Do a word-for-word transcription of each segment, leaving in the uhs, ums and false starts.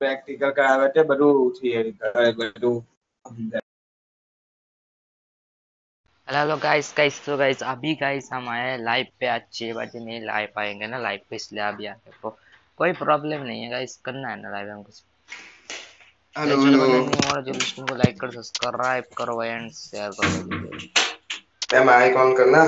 Practical કરાવે છે બધું થિયરી કરાવે બધું हेलो गाइस गाइस तो गाइस अभी गाइस हम आए लाइव पे। आज छह बजे नहीं लाइव आएंगे ना लाइव पे, इसलिए अभी आए को कोई प्रॉब्लम नहीं है गाइस, करना है ना लाइव हमको। हेलो जो जो हेलो बंदा नहीं हो रहा जो लिस्ट को लाइक करो, सब्सक्राइब करो एंड शेयर करो जल्दी। मैं माइक ऑन करना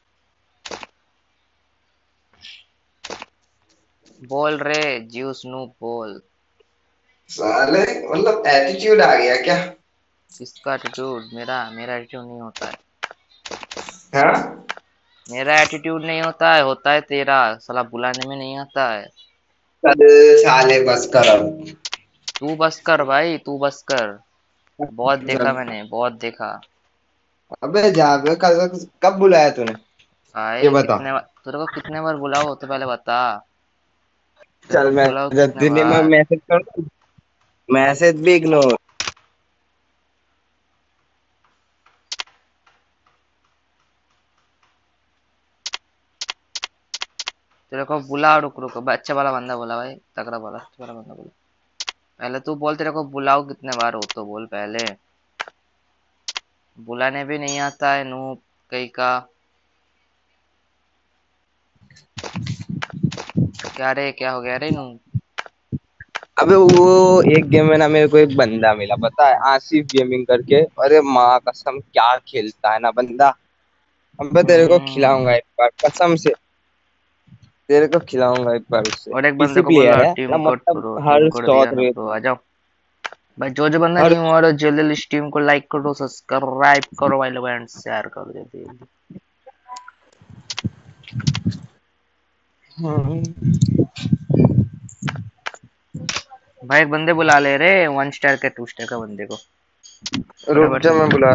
बोल रे ज्यूस नो बोल। साले मतलब एटीट्यूड आ गया क्या? किसका एटीट्यूड? मेरा मेरा एटीट्यूड नहीं होता है। हाँ मेरा एटीट्यूड नहीं होता है, होता है तेरा। साला बुलाने में नहीं आता है। अरे साले बस कर अब। तू बस कर भाई, तू बस कर। बहुत देखा चल मैंने, बहुत देखा। अबे जा बे, कल कब बुलाया तूने ये भाई बता। कितने बार तेरे को कितने बार बुलाओ तो पहले बता। तेरे को चल मैं बुलाओ जब कितने दिन में बार? मैसेज कर मैसेज भी इग्नोर। तेरे को बुला, रुक रुक, अच्छा वाला बंदा बोला भाई, तगड़ा बोला, अच्छा वाला बंदा बोला। पहले तू बोल, तेरे को बुलाओ कितने बार हो तो बोल पहले। बुलाने भी नहीं आता है नूब कहीं का। क्या रे, क्या हो गया रे नूब? अबे वो एक गेम में ना मेरे को एक बंदा मिला, पता है, आसिफ गेमिंग करके। अरे माँ कसम क्या खेलता है ना बंदा। अबे तेरे को हम्म। खिलाऊंगा एक बार कसम से। तेरे को खिलाऊंगा एक बार उससे। और एक बंदे पीसी को प्लेयर बोला है ना, टीम कोड मतलब करो, टीम हर कोड दिया शॉट ना रेट ब्रो, आ जाओ। भाई जो जो बंदा हर। नहीं हुआ रहा जल्दी जल्दी टीम को लाइक करो, सब्सक्राइब करो भाई लोग एंड शेयर करो जल्दी जल्दी। भाई एक बंदे बुला ले रे, वन स्टार के टू स्टार का बंदे को रुक फटाफट जा से। मैं बुला।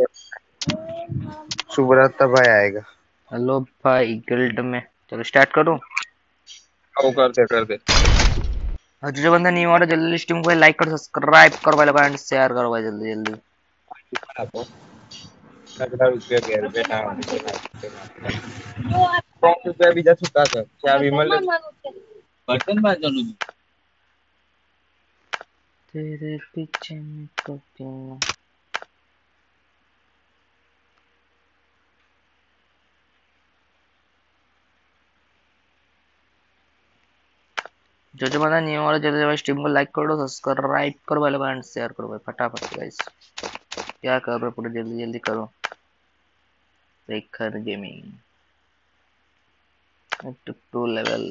सुब्रत भाई आएगा। हेलो भाई गिल्ड में, चलो स्टार्ट करो। वो कर दे कर दे। और जो जो बंदा नहीं हो रहा जल्दी टीम को लाइक करो, सब्सक्राइब करो भाई लोग एंड शेयर करो भाई जल्दी जल्दी। आपको लगता रुपया गया रुपया ना सौ रुपया भी जा चुका था क्या विमल बर्तन बाज जानू तेरे पीछे मैं कभी। जो जो बंदा नहीं हो रहा जल्दी जल्दी टीम को लाइक करो, सब्सक्राइब करो भाई लोग एंड शेयर करो भाई फटाफट से गाइस। क्या कर रहे हो पूरे, जल्दी जल्दी करो। रेखर गेमिंग टू लेवल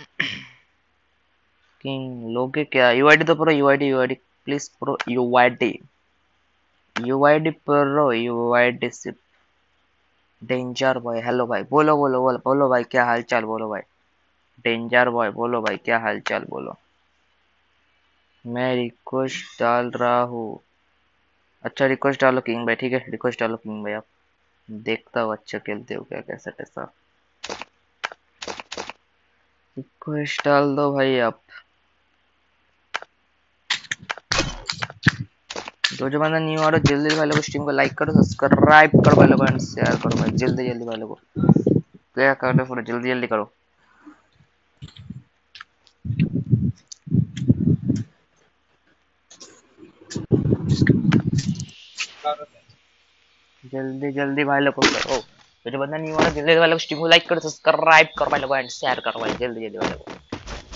किंग लोगे क्या? यूआईडी तो bro, UID UID please pro, UID UID bro, UID सिर्फ। डेंजर बॉय हेलो भाई, बोलो बोलो बोलो बोलो भाई, क्या हाल चाल बोलो भाई। डेंजर बॉय बोलो भाई, क्या हाल चाल बोलो। मैं रिक्वेस्ट डाल रहा हूँ। अच्छा रिक्वेस्ट डालो किंग भाई, ठीक है रिक्वेस्ट डालो किंग भाई आप। देखता हूँ अच्छा खेलते हो क्या, कैसा कैसा। रिक्वेस्ट डाल दो भाई आप। जो जो बंदा न्यू आ रहा है जल्दी वाले को स्ट्रीम को लाइक करो, सब्सक्राइब करो भाई लोग एंड शेयर करो भाई जल्दी जल्दी वाले को। क्या कर रहे हो जल्दी जल्दी करो। जल्दी जल्दी भाई लोग को करो। तो जो बंदा न्यू आ रहा है जल्दी वाले को स्ट्रीम को लाइक करो, सब्सक्राइब करो भाई लोग एंड शेयर करो भाई जल्दी जल्दी वाले को।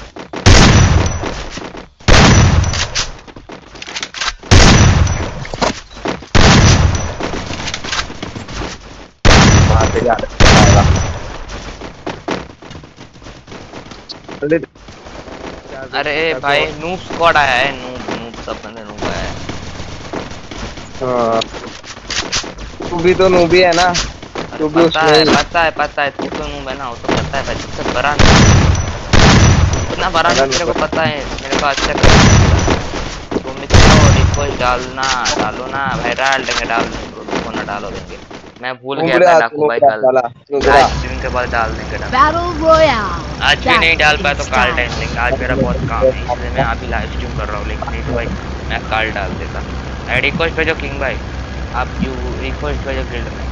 वहां पे जा अरे भाई नूब स्क्वाड आया है, नूब नूब सब बंदे नूब आया है। हाँ तू भी तो नूबी है ना, तू भी पता उसमें है ही। पता है पता है, तू तो नूब है ना, वो तो पता है भाई, सबसे बड़ा नूब उतना बड़ा नूब मेरे को पता है, मेरे को अच्छा कर। तुम मित्रों रिक्वेस्ट डालना, डालो ना भाई, डाल देंगे डाल देंगे को ना डालो देंगे। मैं भूल गया था नुबरा डाकू भाई, नुबरा कल साला नुबरा। लाइव स्ट्रीम के बाद डाल देंगे डाकू। आज भी नहीं डाल पाया तो कल टाइम देंगे, आज मेरा बहुत काम है इसलिए मैं अभी लाइव स्ट्रीम कर रहा हूँ, लेकिन नहीं तो भाई मैं कल डाल देता। रिक्वेस्ट भेजो किंग भाई, आप यू रिक्वेस्ट भेजो गिल्ड में,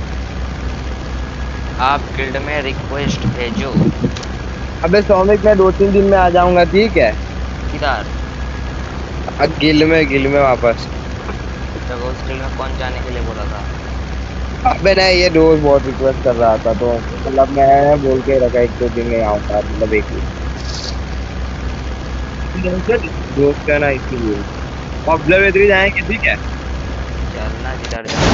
आप गिल्ड में रिक्वेस्ट भेजो। अबे सौमिक मैं दो तीन दिन में आ जाऊंगा ठीक है। किधर? अब गिल में गिल में वापस। जब उस गिल में कौन जाने के लिए बोला था? अबे नहीं, ये दोस्त बहुत रिक्वेस्ट कर रहा था तो मतलब मैं बोल के रखा एक दो दिन में आऊंगा, मतलब एक वीक। दोस्त है ना इसीलिए। ऑब्जर्वेटरी जाएंगे, ठीक है। चलना जिधर जा।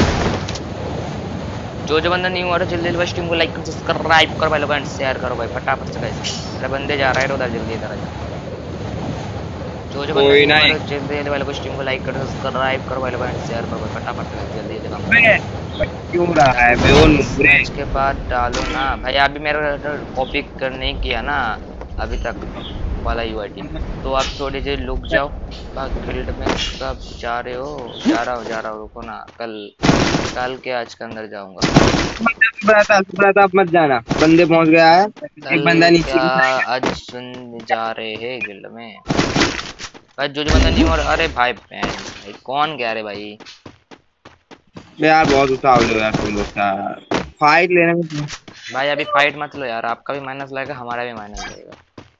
जो जो बंदा न्यू आ रहा है जल्दी जल्दी स्ट्रीम को लाइक कर सब्सक्राइब करो भाई लोग एंड शेयर करो भाई फटाफट से गाइस। अरे बंदे जा रहा है उधर, जल्दी इधर आ जा। जो जो बंदा कोई न्यू ना। आ रहा है जल्दी जल्दी वाले को स्ट्रीम को लाइक करो सब्सक्राइब करो भाई लोग एंड शेयर करो भाई फटाफट से guys, जल्दी जल्दी काम अबे क्यों रहा है बे वो करो। इस नूबरे। मैच के बाद डालो ना भाई, अभी मेरा कॉपी नहीं किया ना अभी तक वाला यूआईडी, तो आप थोड़ी देर रुक जाओ। बाग गिल्ड में कब जा रहे हो? जा रहा हूँ जा रहा हूँ, रुको ना, कल कल के आज के अंदर जाऊंगा। बताता बताता, अब मत जाना, बंदे पहुंच गया है। कल एक बंदा नीचे क्या की आज सुन जा रहे हैं गिल्ड में भाई, जो जो बंदा नहीं हो रहा। अरे भाई बहन भाई कौन गया रे भाई? साइड। यार बहुत उतावल हो यार तुम लोग यार, फाइट लेने में। भाई अभी फाइट मत लो यार, आपका भी माइनस लगेगा हमारा भी माइनस लगेगा।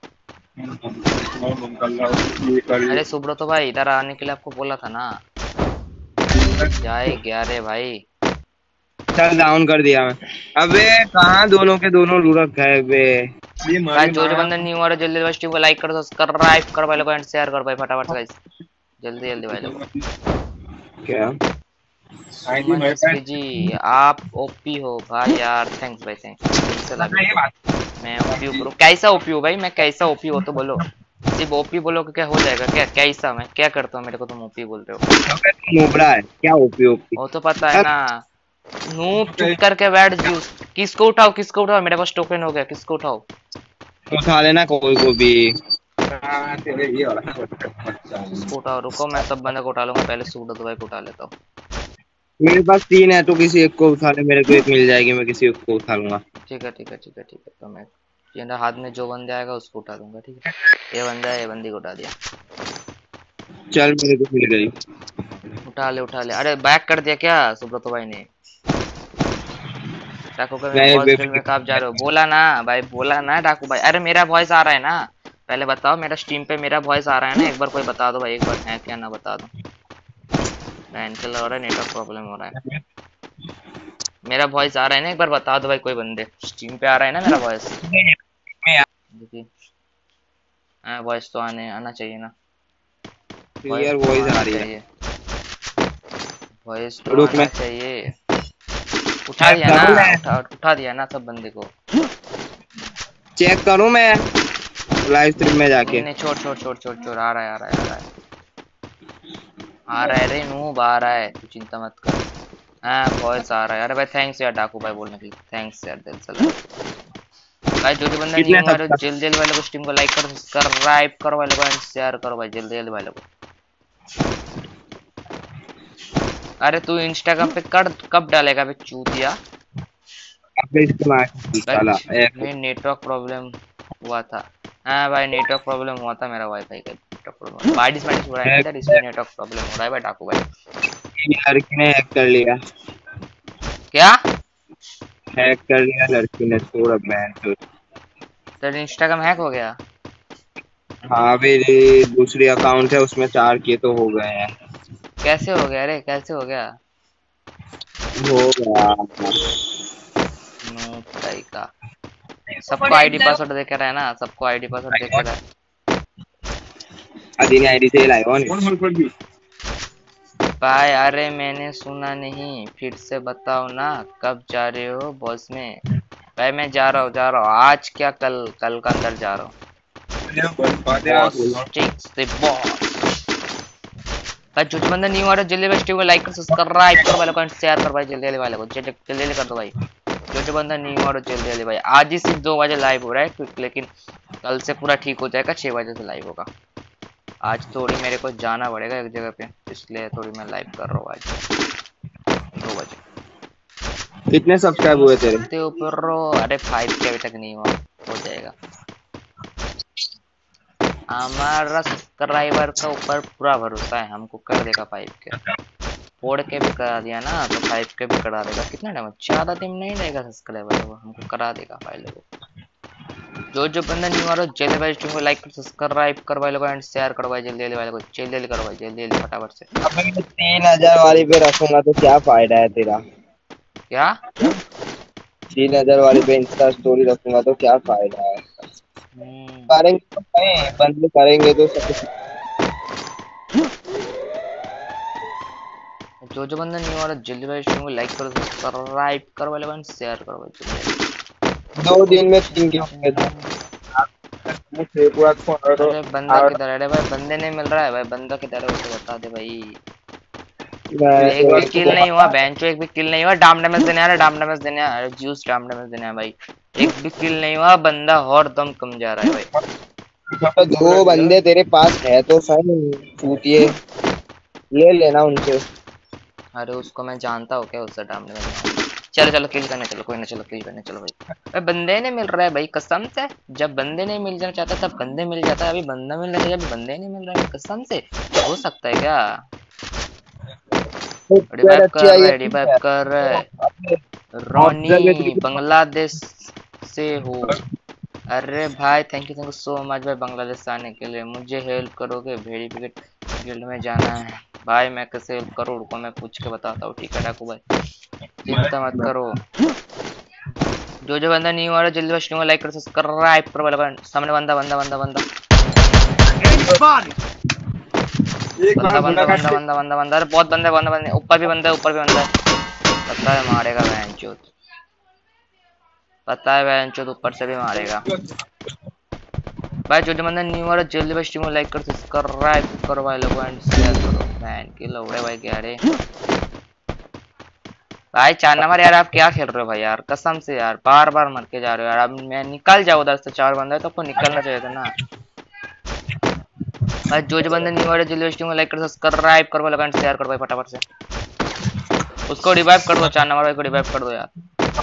अरे सुब्रो तो भाई इधर आने के लिए आपको बोला था ना। जाए गया रे भाई। चल डाउन कर दिया मैं। अबे कहाँ दोनों के दोनों लुढ़क गए बे। ये भाई मारी जो जो मारा। बंदा न्यू आ रहा है जल्दी जल्दी वीडियो को लाइक कर दो सब्सक्राइब करो भाई लोग एंड शेयर करो भाई फटाफट से गाइस, जल्दी जल्दी भाई लोग। क्या सुमन एसपीजी आप ओपी हो भाई यार, थैंक्स भाई थैंक्स। कैसा लगा मैं ओपी हूँ ब्रो? कैसा ओपी हूँ भाई मैं? कैसा ओपी हो तो बोलो, सिर्फ ओपी बोलो कि क्या हो जाएगा क्या? कैसा मैं क्या करता हूँ मेरे को तुम ओपी बोल रहे हो? नोबरा है क्या? OP OP. वो तो पता है ना। नूब चुप करके बैठ जूस। किसको उठाओ किसको उठाओ, मेरे पास टोकन हो गया, किसको उठाओ? उठा लेना कोई को भी। किसको उठाओ, रुको मैं सब बंदे को उठा लूंगा, पहले सूट तो भाई को उठा लेता हूँ। मेरे पास तीन है तो किसी एक को उठा ले, मेरे को एक मिल जाएगी, मैं किसी एक को उठा लूंगा। ठीक है ठीक है ठीक है ठीक है, तो मैं ये ना हाथ में जो बंदे आएगा उसको उठा दूंगा, ठीक है। ये बंदा है, ये बंदी को उठा दिया। चल मेरे को मिल गई। उठा ले उठा ले। अरे बैक कर दिया क्या सुब्रतो भाई ने? डाकू का मैं नहीं बॉस गिल्ड में कब जा रहे हो बोला ना भाई, बोला ना डाकू भाई। अरे मेरा वॉइस आ रहा है ना? पहले बताओ मेरा स्ट्रीम पे मेरा वॉइस आ रहा है ना? एक बार कोई बता दो भाई, एक बार है क्या ना बता दो। बहन के लग रहा है नेटवर्क प्रॉब्लम हो रहा है। मेरा वॉइस आ रहा है ना? एक बार बता दो भाई कोई बंदे, स्ट्रीम पे आ रहा है ना मेरा वॉइस? देखिए हाँ वॉइस तो आने आना चाहिए ना, वॉइस क्लियर तो वॉइस आ आना रही है। चाहिए, वॉइस तो रुक आना मैं चाहिए। उठा दिया ना? करूँ मैं उठा उठा दिया ना सब बंदे को? चेक करूँ मैं लाइव स्ट्रीम में नहीं जाके। नहीं छोड़ छोड़ छोड़ छोड़ छोड़, आ रहा है आ रहा है आ रहा है आ रहा है रे नूब आ रहा है, तू चिंता मत कर। हाँ वॉइस आ रहा है। अरे भाई थैंक्स यार डाकू भाई बोलने के लिए, थैंक्स यार दिल से लगा। भाई जो जो बंदा कितने न्यू आ रहा सब है जल्दी जल्दी वाले को स्ट्रीम को लाइक करो सब्सक्राइब करो वाले को एंड शेयर करो भाई, जल्दी जल्दी वाले को। अरे तू इंस्टाग्राम पे कर कब डालेगा बे चूतिया? साला बच में नेटवर्क प्रॉब्लम हुआ था। हाँ भाई नेटवर्क प्रॉब्लम हुआ था मेरा, वाईफाई का नेटवर्क प्रॉब्लम बारिश बारिश हो रहा है ना इधर, इसलिए नेटवर्क प्रॉब्लम हो रहा है भाई डाकू भाई। लड़की ने हैक कर लिया। क्या? हैक कर लिया लड़की ने, छोड़ अब मैं तो। तेरा इंस्टाग्राम हैक हो गया? हाँ मेरी दूसरी अकाउंट है, उसमें चार के तो हो गए हैं। कैसे हो गया रे, कैसे हो गया? हो गया। नो भाई का सबको आईडी पासवर्ड देके रहा है ना, सबको आईडी पासवर्ड देके रहा है। अधीन आईडी से लाइव। भाई अरे मैंने सुना नहीं, फिर से बताओ ना कब जा रहे हो बॉस में? भाई मैं जा रहा हूँ जा रहा हूँ, आज क्या कल कल का अंदर जा रहा हूँ। बॉस ठीक से बॉस। भाई जो बंदा न्यू आ रहा है जल्दी वीडियो को लाइक कर सब्सक्राइब कर वाले को शेयर कर भाई, जल्दी जल्दी वाले को जल्दी जल्दी कर दो भाई। जो जो बंदा न्यू आ रहा है जल्दी जल्दी भाई। आज ही सिर्फ दो बजे लाइव हो रहा है क्विक, लेकिन कल से पूरा ठीक हो जाएगा, छह बजे से लाइव होगा। आज थोड़ी मेरे को जाना पड़ेगा एक जगह पे, इसलिए थोड़ी मैं लाइव कर रहा हूँ आज दो बजे। कितने सब्सक्राइब हुए तेरे? ते ऊपर अरे फाइव के अभी तक नहीं हुआ, हो जाएगा। हमारा सब्सक्राइबर का ऊपर पूरा भरोसा है, हमको कर देगा फाइव के। फोड़ के भी करा दिया ना तो फाइव के भी करा देगा। कितना टाइम, ज्यादा टाइम नहीं रहेगा सब्सक्राइबर को, हमको करा देगा फाइव को। जो जो बंदा न्यू आ रहा है जल्दी भाई स्ट्रीम को लाइक सब्सक्राइब करो भाई लोगों एंड शेयर करो भाई जल्दी जल्दी भाई लोगों जल्दी जल्दी करो भाई जल्दी जल्दी फटाफट से। अबे मैं तीन हजार वाली पे रखूंगा तो क्या फायदा है तेरा? क्या तीन हजार वाली पे इंस्टा स्टोरी रखूंगा तो क्या फायदा है? करेंगे तो करें, बंद करेंगे तो सब। जो जो बंदा न्यू आ रहा है जल्दी भाई स्ट्रीम को लाइक करो सब्सक्राइब करो भाई लोगों एंड शेयर करो भाई जल्दी। दो दिन में तीन के होंगे तो अरे बंदा किधर है? अरे भाई बंदे नहीं मिल रहा है भाई, बंदा किधर है वो तो बता दे भाई। एक भी किल नहीं हुआ बेंचो, एक भी किल नहीं हुआ। डाम डैमेज देने आ रहा है, डाम डैमेज देने आ रहा है, ज्यूस डाम डैमेज देने आ भाई। एक भी किल नहीं हुआ, बंदा और दम कम जा रहा है भाई। दो बंदे तेरे पास है तो सही, चूतिए ले लेना उनसे। अरे उसको मैं जानता हूँ क्या, उससे डाम डैमेज। चलो चलो किल करने चलो, कोई ना, चलो किल करने चलो भाई। भाई बंदे नहीं मिल रहा है भाई कसम से। जब बंदे नहीं मिल जाना चाहता तब बंदे मिल जाता है, अभी बंदा मिल रहा है जब बंदे नहीं मिल रहा है कसम से। हो सकता है क्या? रिवाइव कर रहे रिवाइव कर रहे रोनी बांग्लादेश से हो। अरे भाई thank you thank you so much भाई बांग्लादेश से आने के लिए। मुझे हेल्प करोगे? वेरिफिकेट गिल्ड में जाना है भाई। मैं कैसे हेल्प करूँ? रुको मैं पूछ के बताता हूँ। ठीक है डाकू भाई चिंता मत करो। जो जो बंदा न्यू आ रहा है जल्दी बस लाइक करो सब्सक्राइब करो वाला। सामने बंदा बंदा बंदा बंदा बंदा बंदा बंदा बंदा बंदा बंदा अरे बहुत बंदा बंदा बंदा ऊपर भी बंदा है, ऊपर भी बंदा है। पता है मारेगा बहनचोद, पता है बहनचोद ऊपर से भी मारेगा भाई। जो जो बंदा न्यू आ रहा है जल्दी बस स्ट्रीम को लाइक करो सब्सक्राइब करो भाई लोगों एंड शेयर करो। बहन के लौड़े भाई क्या रे भाई। चार नंबर यार आप क्या खेल रहे हो भाई यार, कसम से यार बार बार मर के जा रहे हो यार। अब मैं निकल जाऊँ उधर से, चार बंदा है तो आपको निकलना चाहिए था ना भाई। जो जो बंदे न्यू आ रहे जल्दी स्ट्रीम को लाइक करो सब्सक्राइब करो भाई एंड शेयर करो भाई फटाफट से। उसको रिवाइव कर दो, चार नंबर भाई को रिवाइव कर दो यार।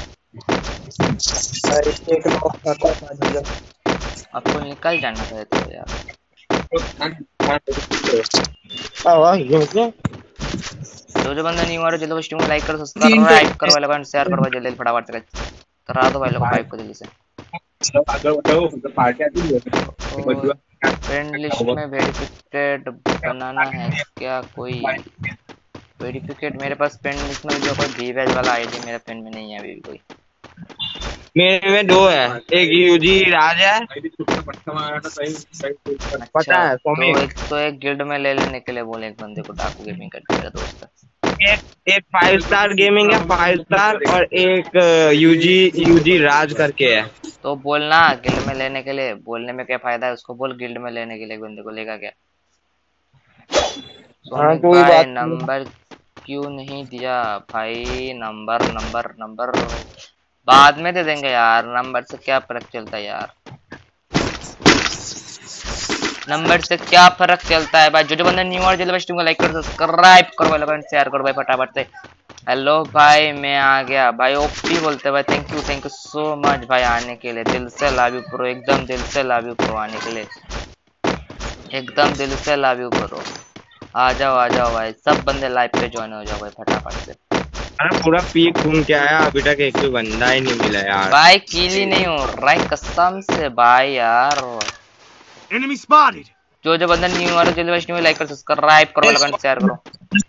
आपको निकल जाना चाहिए था यार। जो जो बंदा न्यू आ रहा है जल्दी स्ट्रीम को लाइक करो सब्सक्राइब करो भाई एंड शेयर करो भाई जल्दी फटाफट से। करा दो भाई लोग फाइव को जल्दी से। फ्रेंड लिस्ट में वेरिफिकेट बनाना है क्या कोई? वेरिफिकेट मेरे पास फ्रेंड लिस्ट में जो कोई बीवेज वाला आईडी मेरे फ्रेंड में नहीं है अभी कोई। मेरे में दो है, एक यूजी राज है। पता है तो एक तो एक गिल्ड में ले लेने के लिए बोले एक बंदे को, डाकू गेमिंग करके मेरा दोस्त है। एक एक फाइव स्टार गेमिंग है, फाइव स्टार, और एक यूजी यूजी राज करके है। तो बोलना गिल्ड में लेने के लिए, बोलने में क्या फायदा है, उसको बोल गिल्ड में लेने के लिए बंदे को। लेगा क्या? हाँ, कोई बात नंबर क्यों नहीं दिया भाई? नंबर नंबर नंबर बाद में दे देंगे यार, नंबर से क्या फर्क चलता है यार, नंबर से क्या फर्क चलता है भाई। जो जो बंदा न्यू और जल्दी स्ट्रीम को लाइक करो सब्सक्राइब करो भाई शेयर करो भाई फटाफट से। हेलो भाई मैं आ गया भाई, ओपी बोलते भाई। Thank you thank you so much भाई आने के लिए, दिल से लव यू प्रो, एकदम दिल से लव यू प्रो आने के लिए, एकदम दिल से लव यू प्रो। आ जाओ आ जाओ भाई, सब बंदे लाइव पे ज्वाइन हो जाओ भाई फटाफट से। अरे पूरा पीक घूम के आया, अभी तक एक भी बंदा ही नहीं मिला यार भाई। किल ही नहीं हो रहा है कसम से भाई यार। Enemy spotted. जो जो बंदा न्यू आ रहा है जल्दी स्ट्रीम को लाइक करो सब्सक्राइब करो लगन शेयर करो।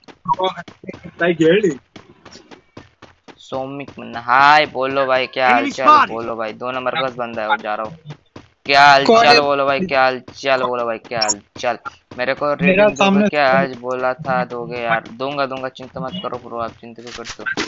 सोमिक मुन्ना हाय बोलो भाई, क्या हाल चाल बोलो भाई। दो नंबर का बस बंदा है और जा रहा हूँ। क्या हाल चाल बोलो भाई, क्या हाल चाल बोलो भाई, क्या हाल चाल। मेरे को रेटिंग दोगे क्या? आज बोला था दोगे यार, दूंगा दूंगा चिंता मत करो ब्रो, आप चिंता क्यों करते हो।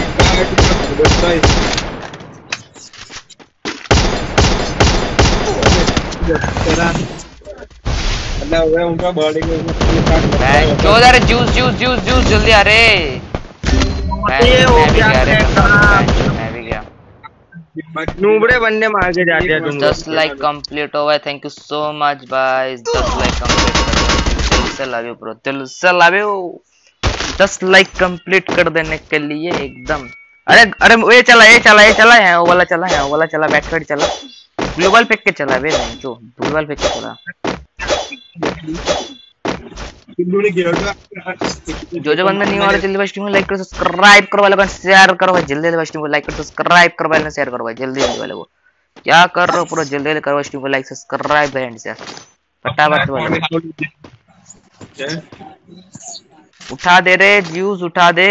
चौदह जूस जूस जूस जूस जल्दी आ रे। मैं भी गया, नूबड़े बंदे मार के जाते हैं तुम। दस लाइक कंप्लीट हो गए, थैंक यू सो मच भाई। दस लाइक कंप्लीट दिल से लव यू ब्रो, दिल से लव यू। दस लाइक कंप्लीट कर देने के लिए एकदम। अरे अरे ये चला ये चला ये चला है वो वाला चला है वो वाला चला बैक साइड चला, ग्लोबल फेंक के चला बे जो ग्लोबल फेंक के चला। जो जो बंदा नहीं आ रहा जल्दी भाई स्ट्रीम को लाइक करो सब्सक्राइब करो वाले को शेयर करो भाई जल्दी जल्दी भाई स्ट्रीम को लाइक करो सब्सक्राइब करो वाले शेयर करो भाई जल्दी जल्दी वाले को क्या कर रहे हो? पूरा जल्दी जल्दी करो, स्ट्रीम को लाइक सब्सक्राइब बैंड से फटाफट बोलो। उठा दे रे ज्यूस, उठा दे।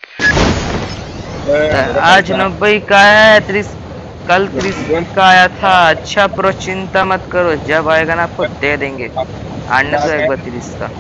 आज नब्बे का है, त्रिस कल त्रिस का आया था। अच्छा प्रो चिंता मत करो, जब आएगा ना आपको दे देंगे। आने तो एक बार त्रिस का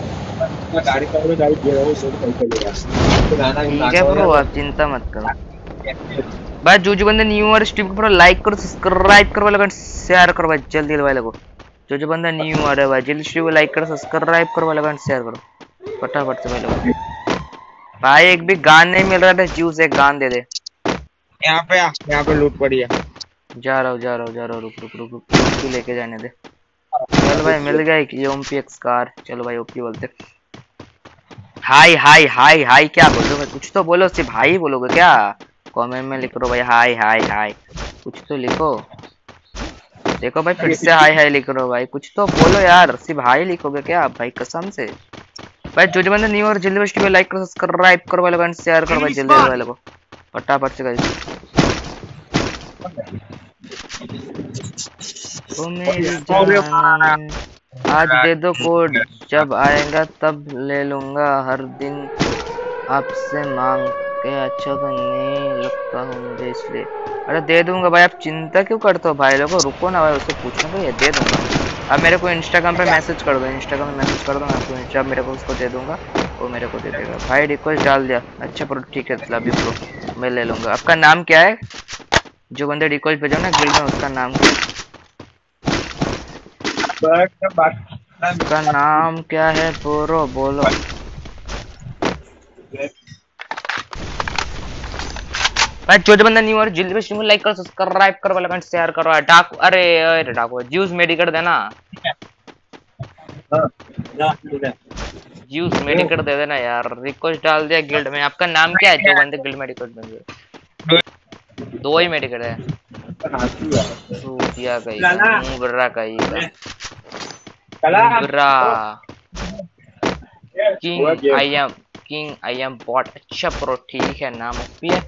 ठीक है ब्रो, आप चिंता मत करो भाई। जो जो बंदे न्यू और स्ट्रीम को लाइक करो, सब्सक्राइब करो, लगन शेयर करो भाई जल्दी भाई लोगो। जो जो बंदा न्यू आ रहा है भाई जल्दी स्ट्रीम को लाइक करो, सब्सक्राइब करो, लगन शेयर करो फटाफट से भाई लोगो। भाई एक भी गान नहीं मिल रहा था, जूस एक गान दे दे। यहाँ पे आ, यहाँ पे लूट पड़ी है। जा रहा हूँ जा रहा हूँ जा रहा हूँ, रुक रुक रुक रुक तू लेके जाने दे। चल भाई मिल गया एक ओमपी एक्स कार। चलो भाई ओपी बोलते। हाय हाय हाय हाय क्या बोलोगे? कुछ तो बोलो, सिर्फ हाई बोलोगे क्या? कमेंट में लिख रो भाई हाय हाय हाय, कुछ तो लिखो। देखो भाई फिर से हाय हाय लिख रो भाई, कुछ तो बोलो यार। सिर्फ हाई लिखोगे क्या आप भाई, कसम से भाई। जो जो बंदा न्यू और जल्दी वीडियो लाइक करो, सब्सक्राइब करो भाई लोगों, शेयर करो भाई Enemy जल्दी भाई spotted. लोगों फटाफट से गाइस। ओ मेरी जान आज दे दो कोड, जब आएगा तब ले लूंगा। हर दिन आपसे मांग के अच्छा तो नहीं लगता हूँ मुझे इसलिए। अरे दे दूंगा भाई, आप चिंता क्यों करते हो भाई लोगों? रुको ना भाई, उससे पूछना तो ये दे दूंगा। अब मेरे को इंस्टाग्राम पे मैसेज कर दो, इंस्टाग्राम पे मैसेज कर दो, मैं आपको इंस्टा मेरे को उसको दे दूंगा, वो मेरे को दे देगा भाई। रिक्वेस्ट डाल दिया, अच्छा प्रो ठीक है अभी प्रो मैं ले लूंगा। आपका नाम क्या है? जो बंदे रिक्वेस्ट भेजो ना गिल्ड में, उसका नाम क्या है? उसका नाम क्या है प्रो बोलो। भाई जो जो बंदा न्यू और जल्दी से लाइक करो, सब्सक्राइब करो, वाला कमेंट शेयर करो। डाकू अरे अरे डाकू ज्यूस मेडिकेट देना, ज्यूस मेडिकेट दे देना यार। रिक्वेस्ट डाल दिया गिल्ड में। आपका नाम क्या है? जो बंदे गिल्ड मेडिकेट देंगे, दो ही मेडिकेट है। सूतिया कहीं का, मुबरा कहीं का, मुबरा king I am king I am bot. अच्छा प्रो ठीक है, नाम ओपी है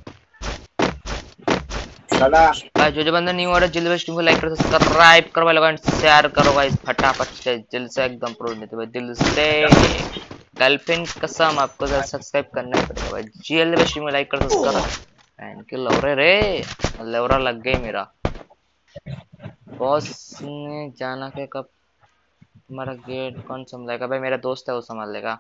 भाई। जो जो बंदा न्यू आ रहा है जल्दी से स्ट्रीम को लाइक करो, सब्सक्राइब करो भाई लोगों, शेयर करो भाई फटाफट से दिल से एकदम प्रो देते भाई दिल से। गर्लफ्रेंड कसम आपको सब्सक्राइब करना ही पड़ेगा भाई। जल्दी से स्ट्रीम को लाइक करो, सब्सक्राइब। इनके लौरे रे लौरा लग गई मेरा। बॉस ने जाना के कब हमारा गेट कौन संभालेगा? भाई मेरा दोस्त है वो संभाल लेगा।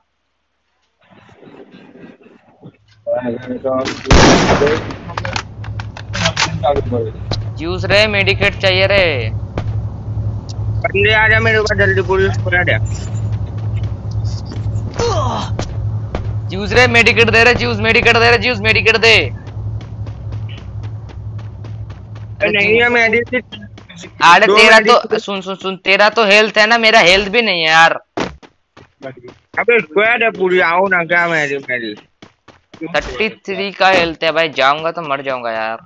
जूस रे मेडिकेट चाहिए रे, ले आ जा मेरे ऊपर जल्दी, पुलिस को दे। जूस रे मेडिकेट दे रे, जूस मेडिकेट दे रे, जूस मेडिकेट दे। नहीं है मेडिसिन। अरे तेरा तो सुन सुन सुन, तेरा तो हेल्थ है ना, मेरा हेल्थ भी नहीं है यार। अबे स्क्वाड है पूरी, आओ ना क्या मेरी मेरी थर्टी थ्री का हेल्थ है भाई, जाऊंगा तो मर जाऊंगा यार।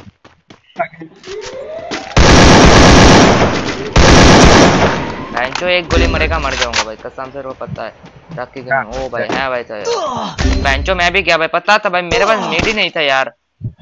बेंचो एक गोली मरेगा मर जाऊंगा भाई, कसम से वो पता है। राखी का ओ भाई है भाई तो बेंचो मैं भी क्या भाई, पता था भाई, मेरे पास नेट ही नहीं था यार।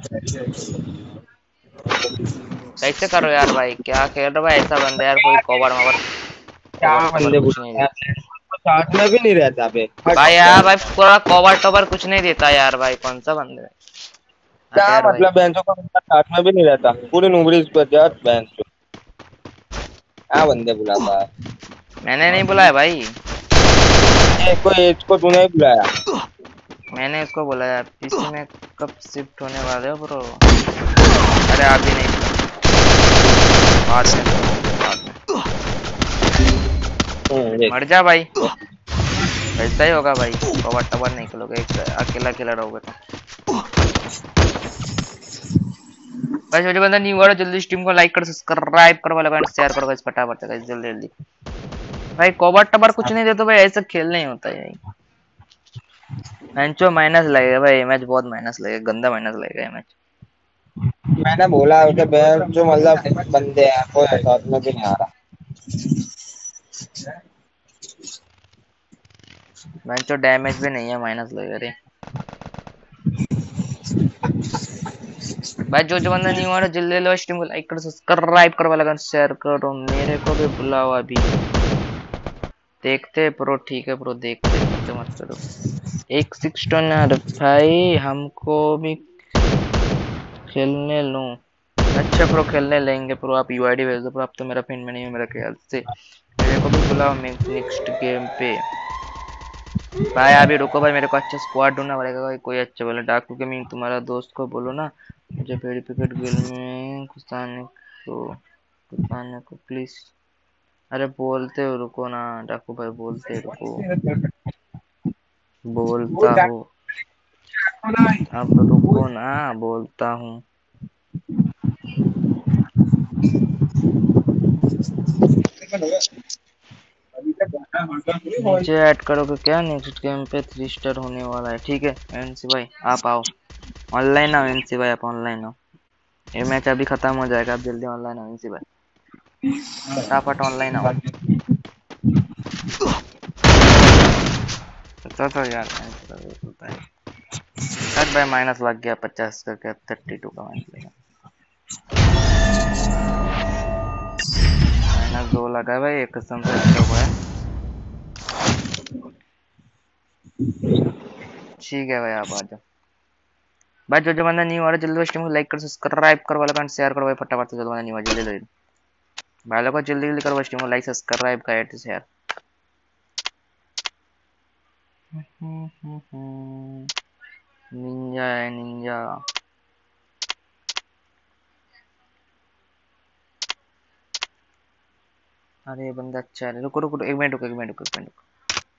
कैसे करो यार भाई, क्या खेल रहे भाई? ऐसा बंदा यार कोई कवर मवर क्या बंदे कुछ नहीं साथ में भी नहीं रहता बे भाई यार भाई, पूरा कवर टोवर कुछ नहीं देता यार भाई। कौन सा बंदे है क्या मतलब? बेंचो का बंदा साथ में भी नहीं रहता, पूरी नुबरी इस पर यार बेंचो। क्या बंदे बुलाता है? मैंने नहीं बुलाया भाई, कोई एज को तूने ही बुलाया। मैंने इसको बोला यार। पीसी में कब शिफ्ट होने वाले हो ब्रो? अरे अभी नहीं, बाद में बाद में मर जा भाई, ऐसा ही होगा भाई। कवर टवर नहीं खेलोगे, अकेला अकेला रहोगे तो। भाई जो बंदा न्यू आ जल्दी स्ट्रीम को लाइक करो, सब्सक्राइब करो, वाला शेयर करो गाइस फटाफट से गाइस जल्दी जल्दी भाई। कवर टवर कुछ नहीं देते भाई, ऐसा खेल नहीं होता है यही। मैचो माइनस लगेगा भाई, मैच बहुत माइनस लगेगा, गंदा माइनस लगेगा ये मैच। मैंने बोला उसे बेंच जो मतलब बंदे हैं कोई साथ में भी नहीं आ रहा। मैचो डैमेज भी नहीं है, माइनस लगेगा रे। भाई जो जो बंदा न्यू आ रहा जल्दी लो स्ट्रीम को लाइक करो सब्सक्राइब करो वाला शेयर करो मेरे को भी बुलाओ अभी देखते प्रो ठीक है प्रो देखते तो मत करो एक सिक्सटन भाई हमको भी खेलने लो अच्छा प्रो खेलने लेंगे प्रो आप यूआईडी भेज दो प्रो आप तो मेरा फ्रेंड में नहीं है मेरा ख्याल से मेरे को भी बुलाओ नेक्स्ट गेम पे भाई अभी रुको भाई मेरे को अच्छा स्क्वाड ढूंढना पड़ेगा भाई कोई अच्छा बोले डाकू गेमिंग तुम्हारा दोस्त को बोलो ना मुझे वेरिफिकेट गिल में घुसाने को घुसाने को प्लीज अरे बोलते हो रुको ना डाकू भाई बोलते रुको बोलता हूँ अब रुको ना बोलता हूँ मुझे ऐड करोगे क्या नेक्स्ट गेम पे थ्री स्टार होने वाला है ठीक है एनसी भाई आप आओ ऑनलाइन आओ एनसी भाई आप ऑनलाइन आओ ये मैच अभी खत्म हो जाएगा आप जल्दी ऑनलाइन आओ एनसी भाई फटाफट ऑनलाइन आओ तो तो यार होता है कट भाई माइनस लग गया पचास करके थर्टी टू का माइनस माइनस दो लगा भाई एक कसम से अच्छा हुआ है ठीक है भाई आप आ जाओ भाई जो जो बंदा न्यू आ रहा है जल्दी स्ट्रीम को लाइक करो सब्सक्राइब करो वाला घंटा शेयर करो भाई फटाफट से जो बंदा न्यू आ जल्दी जल्दी भाई लोगों को जल्दी जल्दी करो स्ट्रीम को लाइक सब्सक्राइब का एड शेयर निंजा है निंजा अरे बंदा अच्छा है रुको रुको एक मिनट रुको एक मिनट रुको एक मिनट रुको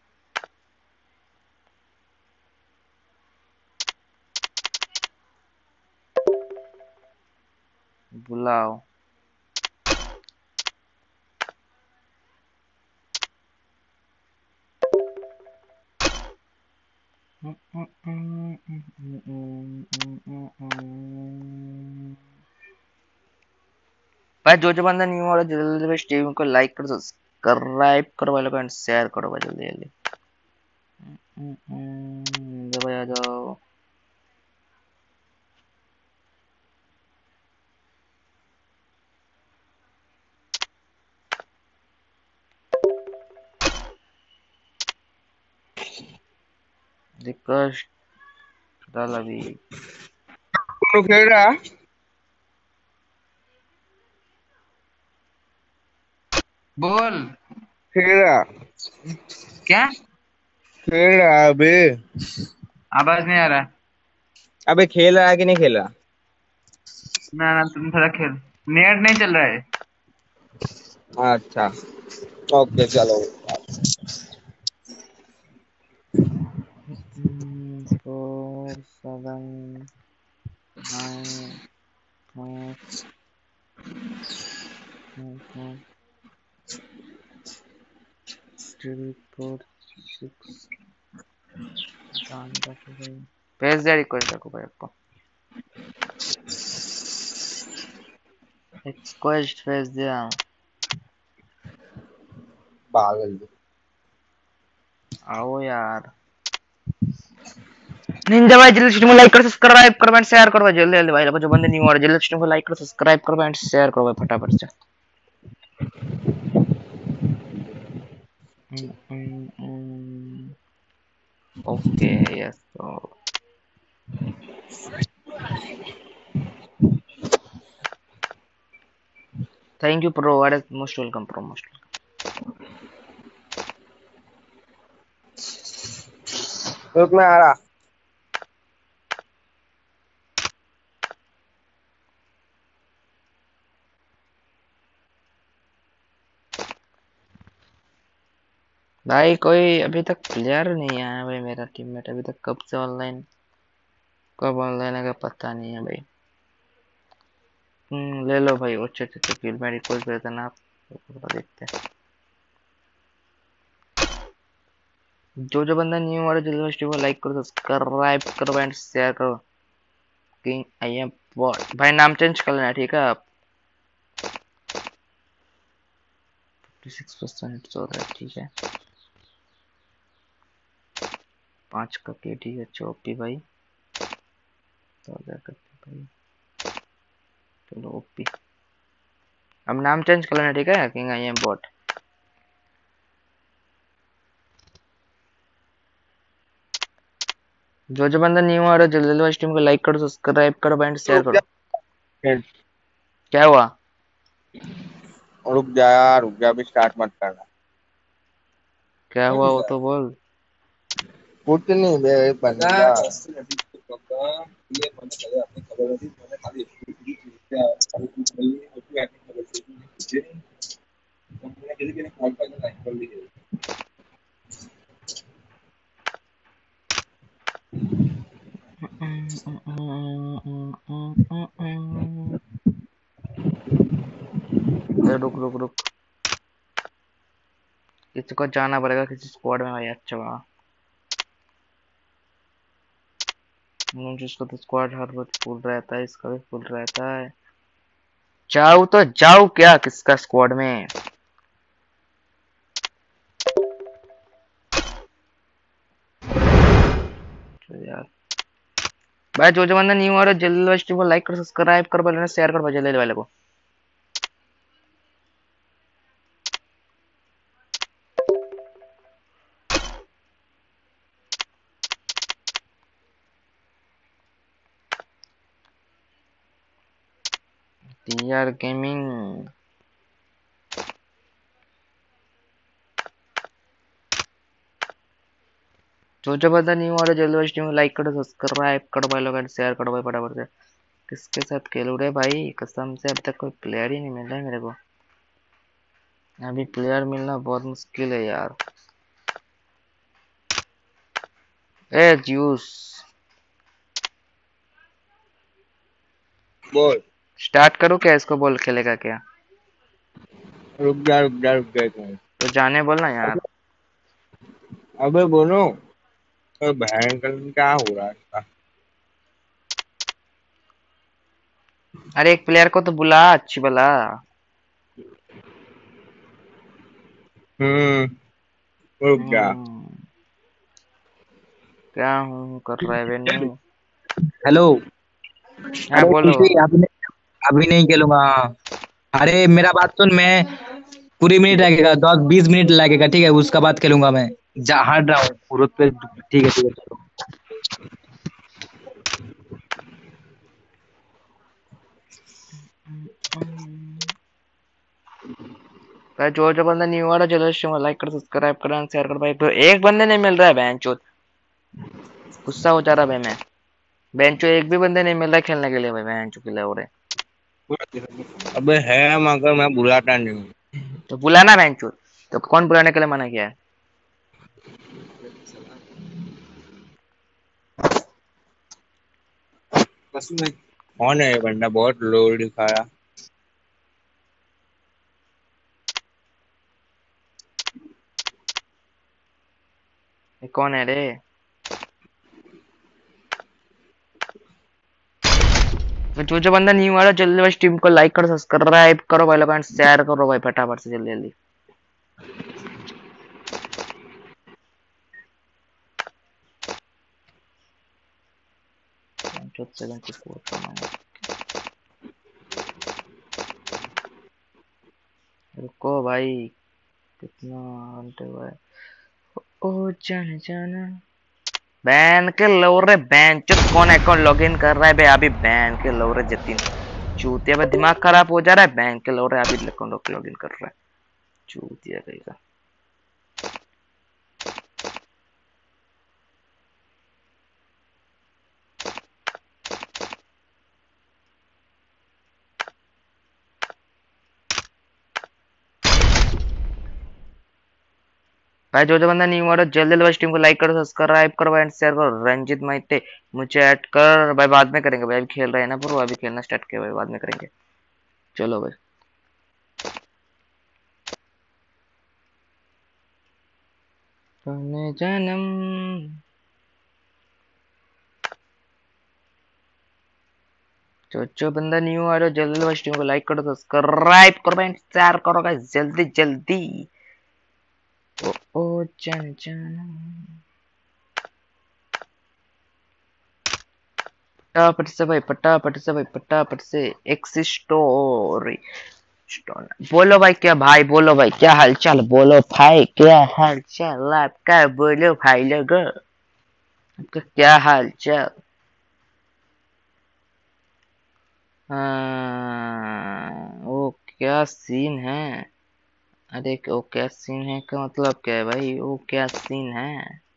बुलाओ भाई जो जो बंदा न्यू वाला जल्दी जल्दी स्ट्रीम को लाइक करो सब्सक्राइब करो भाई लोग एंड शेयर करो भाई जल्दी जल्दी जब भाई आ जाओ रिक्वेस्ट डाल अभी तो खेल रहा बोल खेल रहा क्या खेल रहा अबे आवाज नहीं आ रहा अबे खेल रहा है कि नहीं खेल रहा ना ना तुम थोड़ा खेल नेट नहीं चल रहा है अच्छा ओके चलो four seven nine three four six भेज दिया रिक्वेस्ट रखो भाई आपको रिक्वेस्ट भेज दिया पागल आओ यार निंजा भाई जल्दी स्ट्रीम को लाइक करो सब्सक्राइब करो एंड शेयर करो भाई जल्दी जल्दी भाई लोग जो बंदे न्यू आ रहे जल्दी स्ट्रीम को लाइक करो सब्सक्राइब करो एंड शेयर करो भाई फटाफट से ओके यस तो thank you bro what is most welcome bro most रुक मैं आ रहा भाई कोई अभी तक प्लेयर नहीं आया भाई मेरा टीममेट अभी तक कब से ऑनलाइन कब ऑनलाइन है का पता नहीं है भाई हम्म ले लो भाई अच्छे अच्छे किल में रिक्वेस्ट भेज देना आप देखते हैं जो जो बंदा न्यू आ रहा है जल्दी स्ट्रीम को लाइक करो सब्सक्राइब करो एंड शेयर करो किंग आई एम बॉट भाई नाम चेंज कर लेना ठीक है आप छप्पन परसेंट चौदह ठीक है पांच का केटी है चौपी भाई चौदह का भाई चलो ओपी। अब नाम चेंज कर लेना ठीक है, किंग आई एम बॉट। जो जो बंदा न्यू आ रहा है जल्दी जल्दी स्ट्रीम को लाइक करो, सब्सक्राइब करो एंड शेयर रुक करो। जा क्या हुआ? रुक जा यार, रुक जा, अभी स्टार्ट मत करना। क्या हुआ वो तो बोल। कुछ नहीं बे बंदा। ए, रुक रुक रुक, किसी को जाना पड़ेगा किसी स्क्वाड में भाई। अच्छा वहाँ जिसको तो स्क्वाड हर रोज फुल रहता है, इसका भी फुल रहता है। जाओ तो जाओ क्या किसका स्क्वाड में। तो यार भाई जो जो बंदा न्यू आ रहा है जल्दी जल्दी स्ट्रीम को लाइक कर सब्सक्राइब कर बोले शेयर कर भाई जल्दी वाले को। TR gaming. जो जो बंदा न्यू आ रहा है जल्दी जल्दी स्ट्रीम को लाइक करो सब्सक्राइब करो भाई लोग एंड शेयर करो भाई फटाफट से। किसके साथ खेलूं रे भाई, कसम से अब तक कोई प्लेयर ही नहीं मिल रहा है मेरे को। अभी प्लेयर मिलना बहुत मुश्किल है यार। ए ज्यूस बोल। स्टार्ट करूँ क्या, इसको बोल खेलेगा क्या? रुक जा रुक जा रुक जा एक मिनट। तो जाने बोलना यार। अबे बोलो, अबे बहन का क्या हो रहा है इसका? अरे एक प्लेयर को तो बुला अच्छी भला। हम्म रुक जा। हम्म, क्या हूँ कर रहा है वेन्यू। हेलो। हाँ अरे बोलो। खुशी, अभी नहीं, अभी नहीं खेलूंगा। अरे मेरा बात सुन, मैं पूरी मिनट लगेगा, दस बीस मिनट लगेगा ठीक है, उसका बाद खेलूंगा मैं। जा हट रहा हूँ पूरत पे। ठीक है ठीक है चलो। भाई जो जो बंदा न्यू आ रहा है चलो इसको लाइक कर सब्सक्राइब कर शेयर कर भाई। तो एक बंदे नहीं मिल रहा है बेंचो, गुस्सा हो जा रहा भाई मैं। बेंचो एक भी बंदे नहीं मिल रहा है खेलने के लिए भाई, बेंचो के लिए हो रहे। अबे है मगर मैं बुलाता नहीं हूँ। तो बुलाना बेंचो। तो कौन बुलाने के लिए मना किया है? कौन है ये बंदा, बहुत लो दिखाया। ये कौन है रे? तो जो जो बंदा न्यू आ रहा है जल्दी बस टीम को लाइक करो सब्सक्राइब करो भाई लोग एंड शेयर करो भाई फटाफट से जल्दी जल्दी। सेवन की फोर कमाएं। रुको भाई, कितना घंटे हुआ है? ओ जाने जाना। बैन के लोरे बैन चुत कौन अकाउंट लॉगिन कर रहा है बे अभी? बैन के लोरे जतिन चूतिया पे दिमाग खराब हो जा रहा है। बैन के लोरे अभी अकाउंट लॉगिन कर रहा है चूतिया कहेगा। भाई जो जो बंदा न्यू आ रहा है जल्दी जल्दी टीम को लाइक करो सब्सक्राइब करो एंड शेयर करो। रंजित माइते मुझे ऐड कर भाई, बाद में करेंगे भाई, अभी खेल रहे हैं ना ब्रो, अभी खेलना स्टार्ट किया भाई, बाद में करेंगे। चलो भाई। जन्म जो जो बंदा न्यू आ रहा है जल्दी जल्दी टीम को लाइक करो सब्सक्राइब करो एंड शेयर करो गाइस जल्दी जल्दी। ओ ओ जन जन फटाफट से भाई, फटाफट से भाई, फटाफट से एक्स स्टोरी। बोलो भाई, क्या भाई, बोलो भाई, क्या हालचाल, बोलो भाई, क्या हालचाल आपका, बोलो भाई लोगो, आपका क्या हालचाल। हाँ, वो क्या सीन है। अरे वो क्या सीन है का मतलब क्या है भाई, वो क्या सीन है,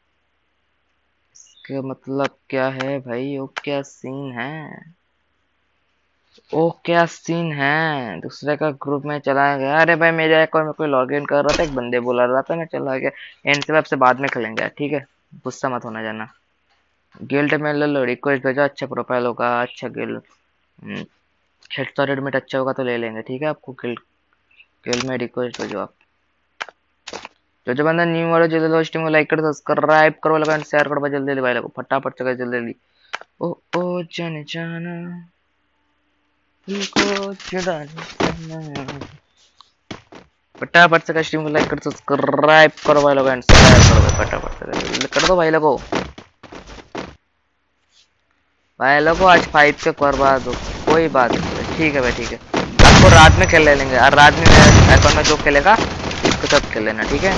इसका मतलब क्या है भाई, वो क्या सीन है, ओ क्या सीन है। दूसरे का ग्रुप में चला गया। अरे भाई मेरे अकाउंट में कोई लॉगिन कर रहा था, एक बंदे बोला रहा था, मैं चला गया। एंड से आपसे बाद में खेलेंगे, ठीक है, गुस्सा मत होना जाना। गिल्ड में ले लो, रिक्वेस्ट भेजो, अच्छा प्रोफाइल होगा, अच्छा गिल्ड हेड रेडमेट अच्छा होगा तो ले लेंगे, ठीक है। आपको गिल्ड गिल्ड में रिक्वेस्ट भेजो आप। जो जो बंदा न्यू वाला जल्दी लो, स्ट्रीम को लाइक कर, सब्सक्राइब करो, लगा शेयर करो भाई, जल्दी जल्दी भाई लोग, फटाफट से जल्दी जल्दी। ओ ओ जाने जाना को चुराना, फटाफट से स्ट्रीम को लाइक कर, सब्सक्राइब करो भाई लोग, एंड शेयर करो भाई, फटाफट से कर दो भाई लोगों। भाई लोगों आज फाइव के करवा दो, कोई बात नहीं, ठीक है भाई, ठीक है। आपको रात में खेल ले लेंगे, और रात में मेरे अकाउंट में जो खेलेगा इसको सब खेल लेना, ठीक है।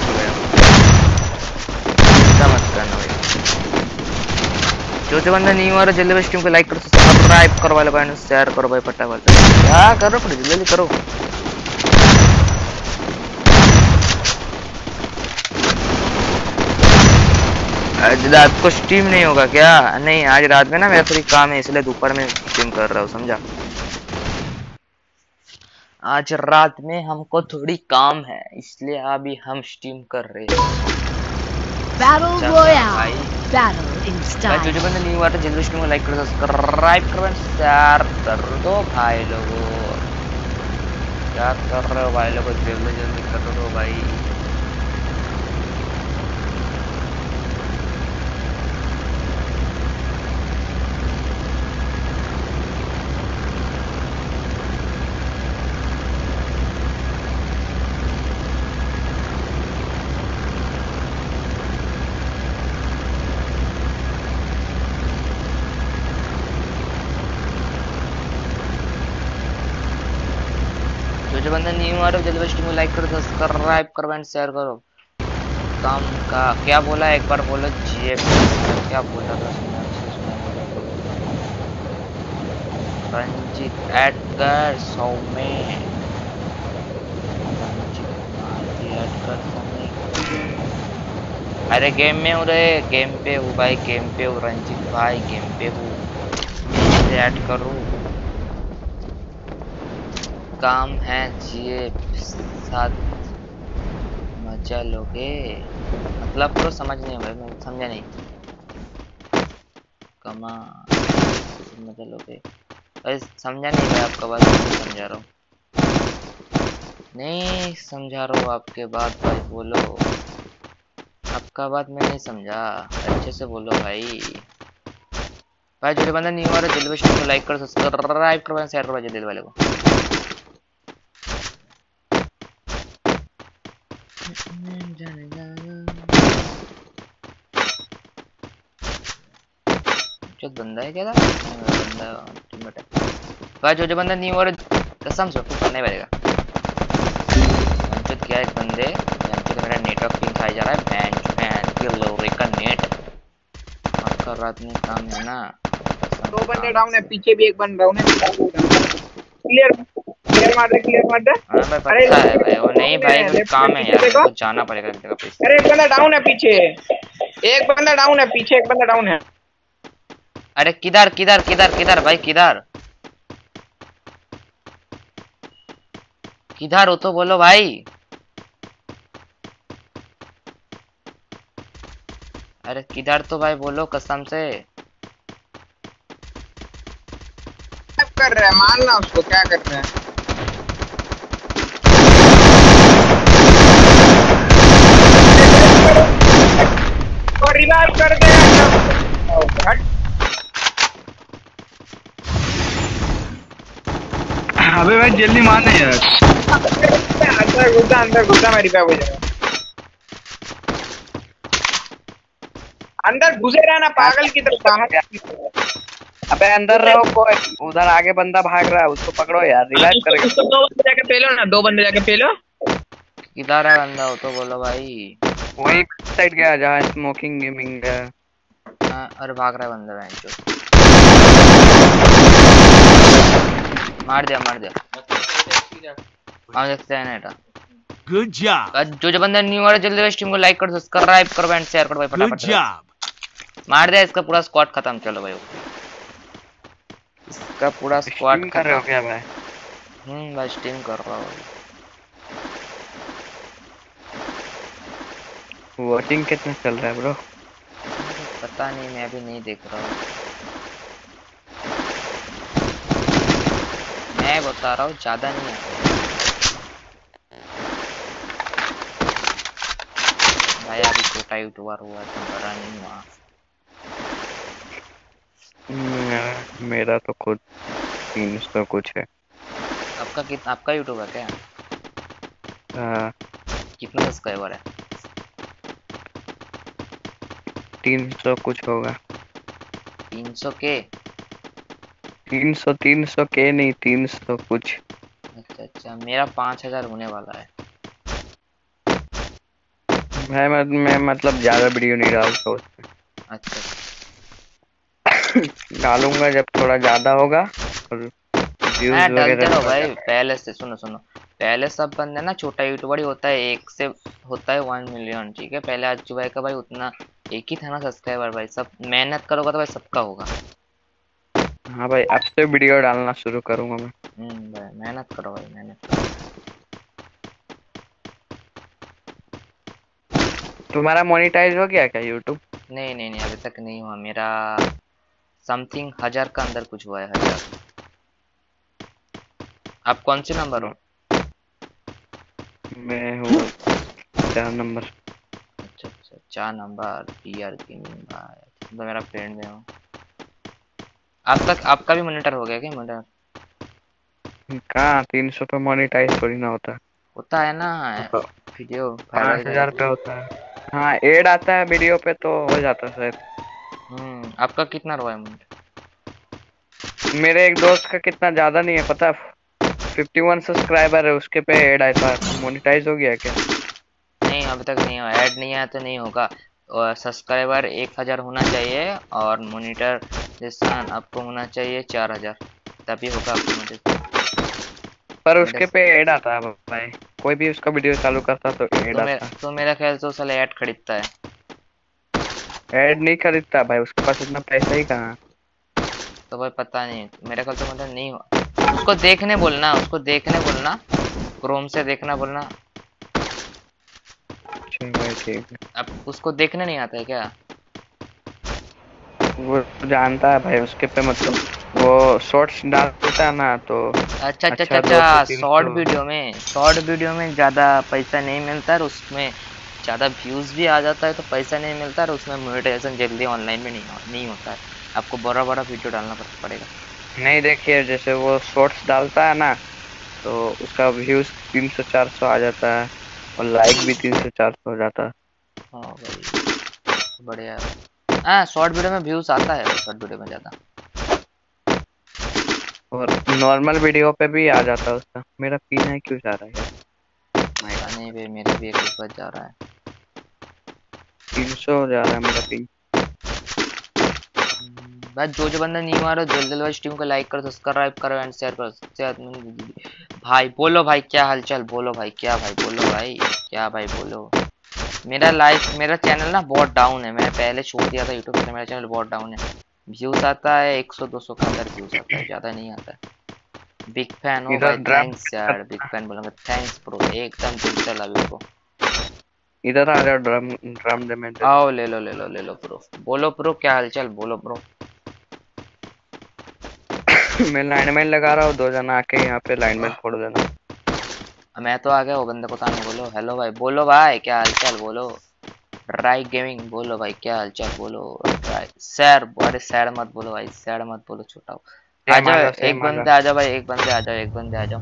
मत करना भाई, जो जो बंदा नहीं हो रहा जल्दी स्ट्रीम को लाइक करो, सब्सक्राइब करो भाई लोग, शेयर करो भाई, फटाफट क्या करो, जल्दी जल्दी करो। आज रात को स्ट्रीम नहीं होगा क्या? नहीं, आज रात में ना मेरा थोड़ी काम है, इसलिए दोपहर में स्ट्रीम कर रहा हूँ, समझा। आज रात में हमको थोड़ी काम है, इसलिए अभी हम स्ट्रीम कर रहे हैं। Battle Royale. Battle in style. जो जो बंदा न्यू आया जल्दी स्ट्रीम को लाइक करो, सब्सक्राइब करो, शेयर कर दो भाई लोगों। क्या कर रहे हो भाई लोगों, जल्दी जल्दी कर दो भाई। जो बंदा न्यू आ रहा है जल्दी स्ट्रीम को लाइक करो, सब्सक्राइब करो एंड शेयर करो। काम का क्या बोला, एक बार बोलो जी, क्या बोला था, रंजित ऐड कर सौ में, रंजित ऐड कर सौ में। अरे गेम में हूँ रे, गेम पे हूँ भाई, गेम पे हूँ रंजित भाई, गेम पे हूँ, ऐड करूँ, काम है जिए साथ मजा लोगे, मतलब तो समझ नहीं भाई, मैं समझा नहीं, कमा मजा लोगे भाई, समझा नहीं भाई आपका बात, नहीं समझा रहा हूँ, नहीं समझा रहा हूँ आपके बात भाई, बोलो आपका बात मैं नहीं समझा, अच्छे से बोलो भाई। भाई जो बंदा न्यू आ रहा है जल्दी स्ट्रीम को लाइक करो, सब्सक्राइब करो, शेयर करो जल्दी वाले को। जो बंदा है क्या था, बंदा भाई, जो जो बंदा नहीं हो रहा कसम से आपको करना ही पड़ेगा। जो क्या एक बंदे जो मेरा नेटवर्क पिंग खाई जा रहा है, बैंड बैंड के लोरे का नेट, आपका रात में काम है ना। दो बंदे डाउन है, पीछे भी एक बंदा डाउन है, क्लियर क्लियर मार दे, क्लियर मार दे। हां भाई पता है भाई, वो नहीं भाई कुछ काम है यार, तो जाना पड़ेगा एक जगह पे। अरे एक बंदा डाउन है पीछे, एक बंदा डाउन है पीछे, एक बंदा डाउन है। अरे किधर किधर किधर किधर भाई, किधर किधर हो तो बोलो भाई। अरे किधर तो भाई बोलो कसम से। क्या कर रहा है, मारना उसको, क्या कर रहा है। और रिवाइव कर दे। अबे भाई जल्दी मारना यार, अंदर घुसा अंदर घुसा, मैं रिवाइव हो जाऊंगा। अंदर घुसे रहना पागल की तरह, बाहर अबे अंदर रहो, कोई उधर आगे बंदा भाग रहा है, उसको पकड़ो यार, रिवाइव करेगा। उसको दो बंदे जाके पेलो ना, दो बंदे जाके पेलो। किधर है बंदा हो तो बोलो भाई। वही साइड गया जहाँ स्मोकिंग गेमिंग है। हाँ, अरे भाग रहा है बंदा बहन चो। मार दिया मार दिया। हाँ देखते हैं ना। Good job. जो जो बंदा न्यू आ रहा है जल्दी स्ट्रीम को लाइक कर दो, सब्सक्राइब करो एंड शेयर करो भाई Good फटाफट से। job. मार दिया इसका पूरा स्क्वाड खत्म। चलो भाई इसका पूरा स्क्वाड स्ट्रीम कर रहे हो खत्म। क्या भाई? हम्म भाई स्ट्रीम कर रहा हूँ। वोटिंग कितना चल रहा है ब्रो? पता नहीं, मैं अभी नहीं देख रहा हूँ। मैं बता रहा हूँ ज्यादा नहीं है भाई। अभी छोटा यूट्यूबर हुआ तो बड़ा नहीं हुआ। मेरा, मेरा तो खुद तीन सौ कुछ है। आपका कितना, आपका यूट्यूब है क्या? हाँ, कितना सब्सक्राइबर है? तीन सौ कुछ होगा। तीन सौ के? तीन सौ तीन सौ के नहीं, तीन सौ कुछ। अच्छा अच्छा, मेरा पाँच हजार होने वाला है। मैं मैं, मैं मतलब ज्यादा वीडियो नहीं डालता उसमें। अच्छा डालूंगा जब थोड़ा ज्यादा होगा और व्यूज हाँ डालते वगैरह रहो बढ़ भाई। जाए। पहले से सुनो सुनो, पहले सब बंदे ना, छोटा यूट्यूबर ही होता है, एक से होता है वन मिलियन, ठीक है। पहले आज भाई का भाई उतना एक ही था ना सब्सक्राइबर भाई। सब मेहनत करोगे तो भाई सबका होगा। हाँ भाई, अब से वीडियो डालना शुरू करूंगा मैं। हम्म भाई मेहनत करो भाई, मेहनत करो। तुम्हारा मोनेटाइज हो गया क्या यूट्यूब? नहीं नहीं नहीं, अभी तक नहीं हुआ मेरा। समथिंग हजार का अंदर कुछ हुआ है, हजार। आप कौन से नंबर हो? मैं हूँ चार नंबर। अच्छा अच्छा, चार नंबर। टी आर गेमिंग भाई तो मेरा फ्रेंड में हो। आपका आपका भी मॉनिटर हो गया क्या? मॉनिटर कहाँ, तीन सौ पे मोनेटाइज थोड़ी ना होता। होता है ना, वीडियो वायरल पाँच जाए। हजार पे होता है। हाँ, एड आता है वीडियो पे तो हो जाता है शायद। हम्म, आपका कितना रहा है मॉनिटर? मेरे एक दोस्त का कितना ज्यादा नहीं है पता, फिफ्टी वन सब्सक्राइबर है, उसके पे ऐड आया था। मोनेटाइज हो गया क्या? नहीं अभी तक नहीं हुआ, ऐड नहीं आया तो नहीं होगा। और सब्सक्राइबर एक हजार होना चाहिए और मॉनिटर जैसा आपको होना चाहिए चार हजार, तभी होगा आपको मॉनिटर। पर मेरे उसके पे ऐड आता है भाई, कोई भी उसका वीडियो चालू करता तो ऐड तो मेरा आता। तो मेरा ख्याल से साला ऐड खरीदता है। ऐड नहीं खरीदता भाई, उसके पास इतना पैसा ही कहाँ। तो भाई पता नहीं, मेरा ख्याल से मतलब नहीं हुआ। उसको देखने बोलना, उसको देखने बोलना, क्रोम से देखना बोलना। अच्छा भाई ठीक है। अब उसको देखने नहीं आता है क्या? वो जानता है भाई, उसके पे मतलब वो शॉर्ट्स डालता है ना तो अच्छा अच्छा अच्छा अच्छा दो सौ अच्छा, तीन शॉर्ट सौ वीडियो में, शॉर्ट वीडियो में ज़्यादा पैसा नहीं मिलता और उसमें ज़्यादा व्यूज़ भी आ जाता है तो पैसा नहीं मिलता और उसमें मोनेटाइजेशन जल्दी ऑनलाइन में नहीं नहीं होता है। आपको बड़ा बड़ा वीडियो डालना पड़ेगा। नहीं, देखिए जैसे वो शॉर्ट्स डालता है ना तो उसका व्यूज तीन सौ चार सौ आ जाता है और लाइक भी तीन सौ चार सौ हो जाता है। हाँ भाई बढ़िया है। हाँ शॉर्ट वीडियो में व्यूज़ आता है, शॉर्ट वीडियो में ज़्यादा। और नॉर्मल वीडियो पे भी आ जाता है उसका। मेरा पीना है क्यों जा रहा है यार? पता नहीं भाई, मेरा भी एक बज जा रहा है। तीन सौ जा रहा है मेरा पिंग। भाई जो जो बंदा न्यू आ रहा है जल्दी जल्दी स्ट्रीम को लाइक करो, सब्सक्राइब करो एंड शेयर करो। भाई बोलो भाई क्या हालचाल, बोलो भाई क्या, भाई बोलो भाई क्या, भाई बोलो। मेरा लाइफ मेरा चैनल ना बहुत डाउन है, मैं पहले छोड़ दिया था यूट्यूब पे, मेरा चैनल बहुत डाउन है। व्यूज आता है एक सौ दो सौ का अंदर व्यूज आता है, ज्यादा नहीं आता है। बिग फैन हो इधर भाई, ड्रम थैंक्स यार, बिग फैन बोला मैं, थैंक्स ब्रो, एकदम दिल से लव यू ब्रो। इधर आ जाओ, ड्रम ड्रम दे मैं दे आओ दूंगा। ले लो ले लो ले लो ब्रो। बोलो ब्रो क्या हालचाल, बोलो ब्रो। मैं लाइनमैन लगा रहा हूँ, दो जना आके यहाँ पे लाइनमैन फोड़ देना। मैं तो आ गया, वो बंदे को ताने बोलो। हेलो भाई, बोलो भाई क्या हालचाल, बोलो। राय गेमिंग बोलो भाई क्या हालचाल, बोलो। राय सैर, अरे सैर मत बोलो भाई, सैर मत बोलो, छोटा हो। आ सेम आ जाओ जाओ, एक सेम आ बंदे, जाओ। आ जाओ भाई, एक बंदे आ जाओ, एक बंदे आ जाओ।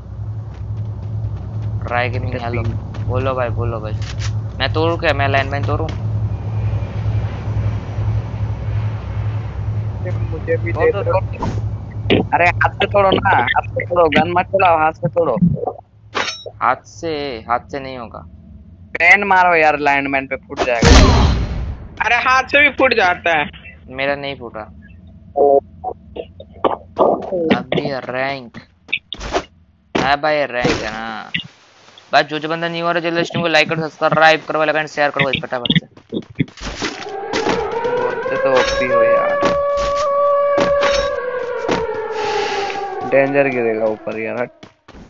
राय गेमिंग मेरा हेलो, पिंग बोलो भाई बोलो भाई। मैं तोड़ू क्या, मैं लाइन में तोड़ू? मुझे भी तोड़ दे दो, दो। तोड़ दो। अरे हाथ से तोड़ो ना, हाथ से तोड़ो, गन मत चलाओ, हाथ से तोड़ो। हाथ से हाथ से नहीं होगा। पेन मारो यार, लाइनमैन पे फूट जाएगा। अरे हाथ से भी फूट जाता है। मेरा नहीं फूटा। अभी रैंक है भाई, रैंक है ना भाई। जो जो बंदा न्यू आ रहा है जल्दी स्ट्रीम को लाइक करो, सब्सक्राइब करो, वाला शेयर करो भाई फटाफट से। बोलते तो ओपी हो यार। डेंजर गिरेगा ऊपर यार। हट।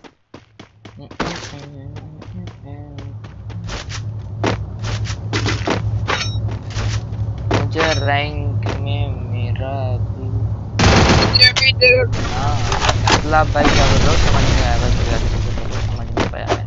मुझे रैंक में मेरा भी मुझे भी दे दो। हाँ मतलब भाई क्या बोल रहे हो, समझ नहीं आया भाई, थोड़ी अच्छे से बोलो, समझ नहीं पाया मैं।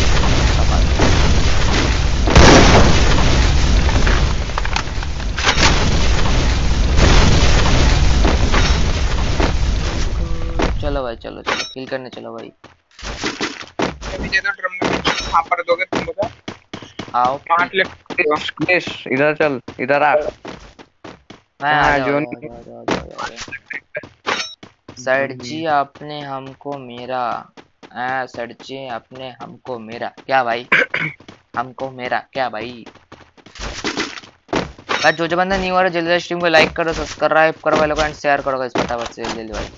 चलो भाई, चलो चलो किल करने चलो भाई। मुझे भी दे दो ड्रम में। कहाँ पर दोगे तुम बताओ? आओ पांच ले। क्रिश, इधर चल, इधर आ। मैं आ हाँ, जाओ, जो आ जाओ, आ जाओ, आ जाओ, आ जाओ। सर जी आपने हमको मेरा आ, सर जी आपने हमको मेरा क्या भाई, हमको मेरा क्या भाई। भाई जो जो बंदा न्यू आ रहा है जल्दी स्ट्रीम को लाइक करो, सब्सक्राइब करो भाई लोग, एंड शेयर करो गाइस फटाफट से जल्दी भाई।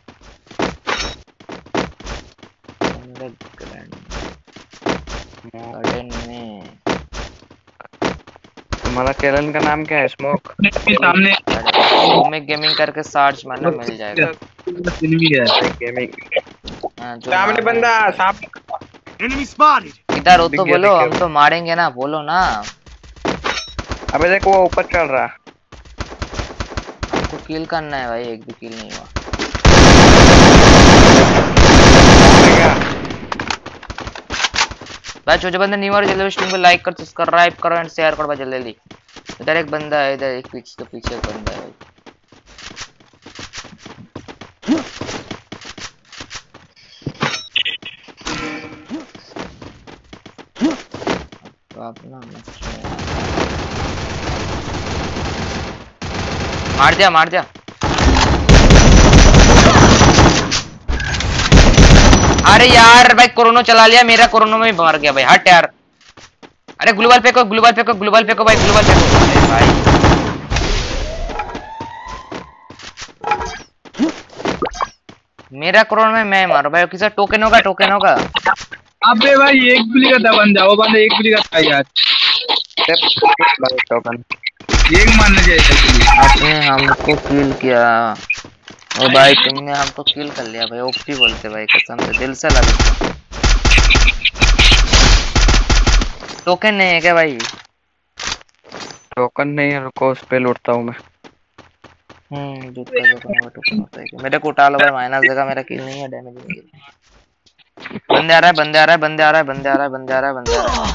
गार्डन में तुम्हारा चैनल का नाम क्या है? स्मोक सामने ओमिक गेमिंग करके सर्च मारना मिल जाएगा। गेमिंग। हाँ, जो सामने नाम है। बंदा सामने। Enemy spotted. इधर हो दिख तो गया, बोलो, दिख गया। हम तो मारेंगे ना, बोलो ना। अबे देखो वो ऊपर चढ़ रहा। हमको किल करना है भाई, एक भी किल नहीं हुआ। भाई जो जो बंदा न्यू आ रहा है जल्दी स्ट्रीम को लाइक करो, सब्सक्राइब करो एंड शेयर करो भाई जल्दी जल्दी। इधर एक बंदा है, इधर एक पीछे के पीछे एक बंदा है भाई। तो अपना मार दिया, मार दिया। अरे यार भाई कोरोना चला लिया मेरा, कोरोना में मर गया भाई, हट यार। अरे ग्लोबल फेंको, ग्लोबल फेंको, ग्लोबल फेंको भाई, ग्लोबल फेंको। अरे भाई मेरा कोरोना में मैं मारो भाई, किसी टोकन होगा, टोकन होगा। अबे भाई एक गुली का था बंदा, वो बंदा एक गुली का था यार। टोकन एक मारना चाहिए। आपने हमको किल किया ओ भाई, तुमने हमको किल कर लिया भाई। ओपी बोलते भाई, कसम से दिल से लगा। टोकन नहीं है क्या भाई? टोकन नहीं है, रुको उस पे लूटता हूँ मैं। हम्म जूता टोकन होगा, टोकन होता है क्या? मेरे को उठा लो भाई, माइनस देगा, मेरा किल नहीं है, डैमेज नहीं है। बंदे आ रहा है, बंदे आ रहा है, बंदे आ रहा है, बंदे आ रहा है, बंदे आ रहा है, बंदे आ रहा है।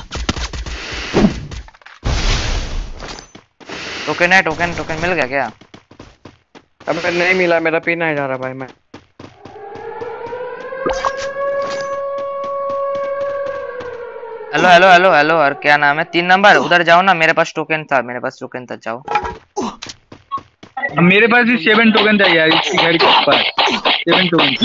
टोकन है, टोकन टोकन मिल गया क्या? अब नहीं मिला, मेरा पीना ही जा रहा भाई। मैं हेलो हेलो हेलो हेलो, और क्या नाम है? तीन नंबर उधर जाओ ना, मेरे पास टोकन था, मेरे पास टोकन था, जाओ। मेरे पास भी सेवन टोकन था यार, इसकी घर के ऊपर सेवन टोकन।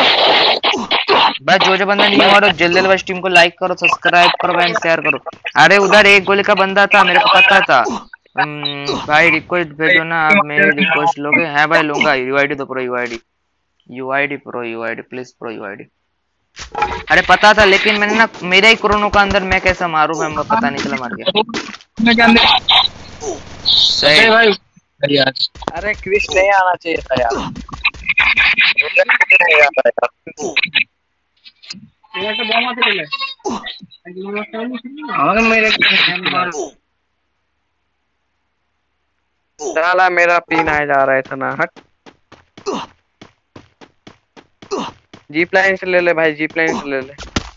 बस जो जो बंदा नहीं हो रहा जल्दी जल्दी टीम को लाइक करो, सब्सक्राइब करो एंड शेयर करो। अरे उधर एक गोली का बंदा था, मेरे को पता था। हम्म, भाई रिक्वेस्ट भेजो ना, आप मेरी रिक्वेस्ट लोगे? है भाई, लूंगा। यूआईडी तो bro, UID UID bro, UID please pro UID. अरे पता था, लेकिन मैंने ना मेरे ही कोरोना का अंदर मैं कैसा मारू, मैं पता नहीं चला, मर गया। सही भाई यार। अरे क्रिश नहीं आना चाहिए था यार। साला मेरा पीन आ जा रहा है इतना। हट। जीप लाइन से ले ले भाई, जीप लाइन से ले ले।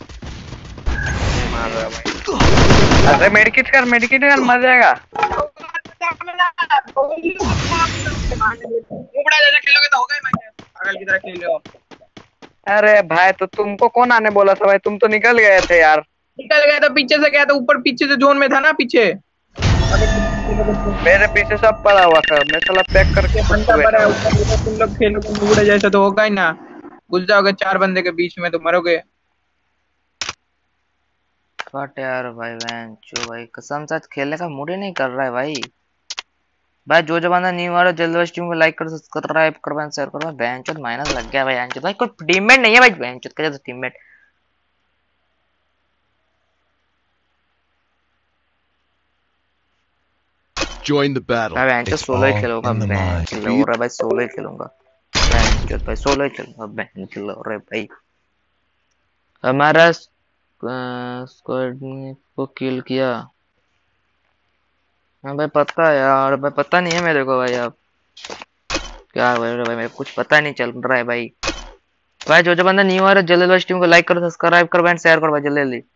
मार रहा भाई। अरे मेडिकेट कर, मेडिकेट कर, मर जाएगा। अरे भाई तो तुमको कौन आने बोला था भाई? तुम तो निकल गए थे यार। निकल गया था, पीछे से गया था, ऊपर पीछे से जोन में था ना पीछे। मेरे पीछे सब पड़ा हुआ था, मैं साला पैक करके खुद बंदा को पड़ा बैठा है हूँ। ऊपर, ऊपर तुम लोग खेलोगे मुगड़े जैसा तो होगा ही ना। घुस जाओगे चार बंदे के बीच में तो मरोगे। बट यार भाई बहन जो भाई कसम से खेलने का मूड ही नहीं कर रहा है भाई। भाई जो जो बंदा न्यू आ रहा है जल्दी स्ट्रीम को लाइक कर, सब्सक्राइब कर, बैन शेयर कर। बहन चोद माइनस लग गया भाई। बहन भाई कोई टीममेट नहीं है भाई। बहन चोद का टीममेट Join the battle. भाई बहन चोद It's सोलो ही all खेलूंगा। in the बहन mind. चोद हो रहा है भाई, सोलो ही खेलूंगा। बहन चोद भाई सोलो ही खेलूंगा। बहन चोद हो रहा है भाई। हमारा स्क्वाड ने को किल किया। हाँ भाई पता है यार भाई, पता नहीं है मेरे को भाई। अब क्या है भाई, भाई मेरे को कुछ पता नहीं चल रहा है भाई। भाई जो जो बंदा न्यू आ रहा है जल्दी स्ट्रीम को लाइक करो, सब्सक्राइब करो, एंड शेयर करो भाई जल्दी जल्दी।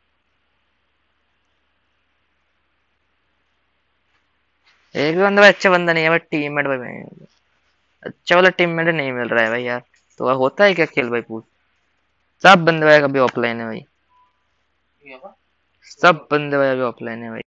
एक भी बंदा भाई अच्छा बंदा नहीं है भाई। टीममेट भाई भाई अच्छा वाला टीममेट नहीं मिल रहा है भाई यार। तो वह होता है क्या खेल भाई पूछ। सब बंदे भाई अभी ऑफलाइन है भाई। सब बंदे भाई अभी ऑफलाइन है भाई।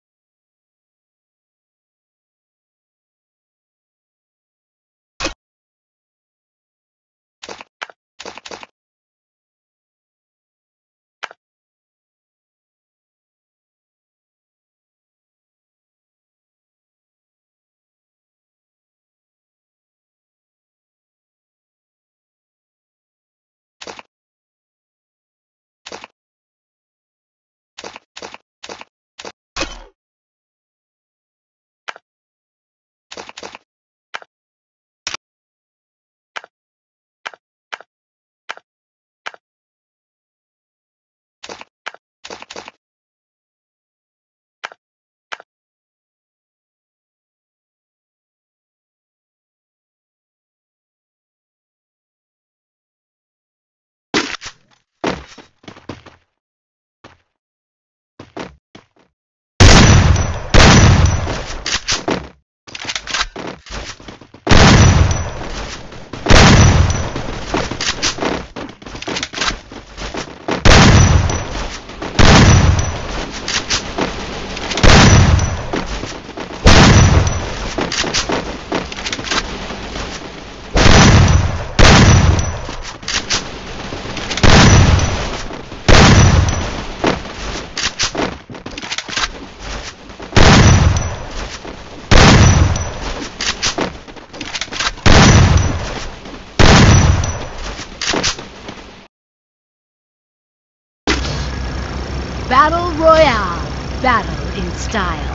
Battle Royale. Battle in style.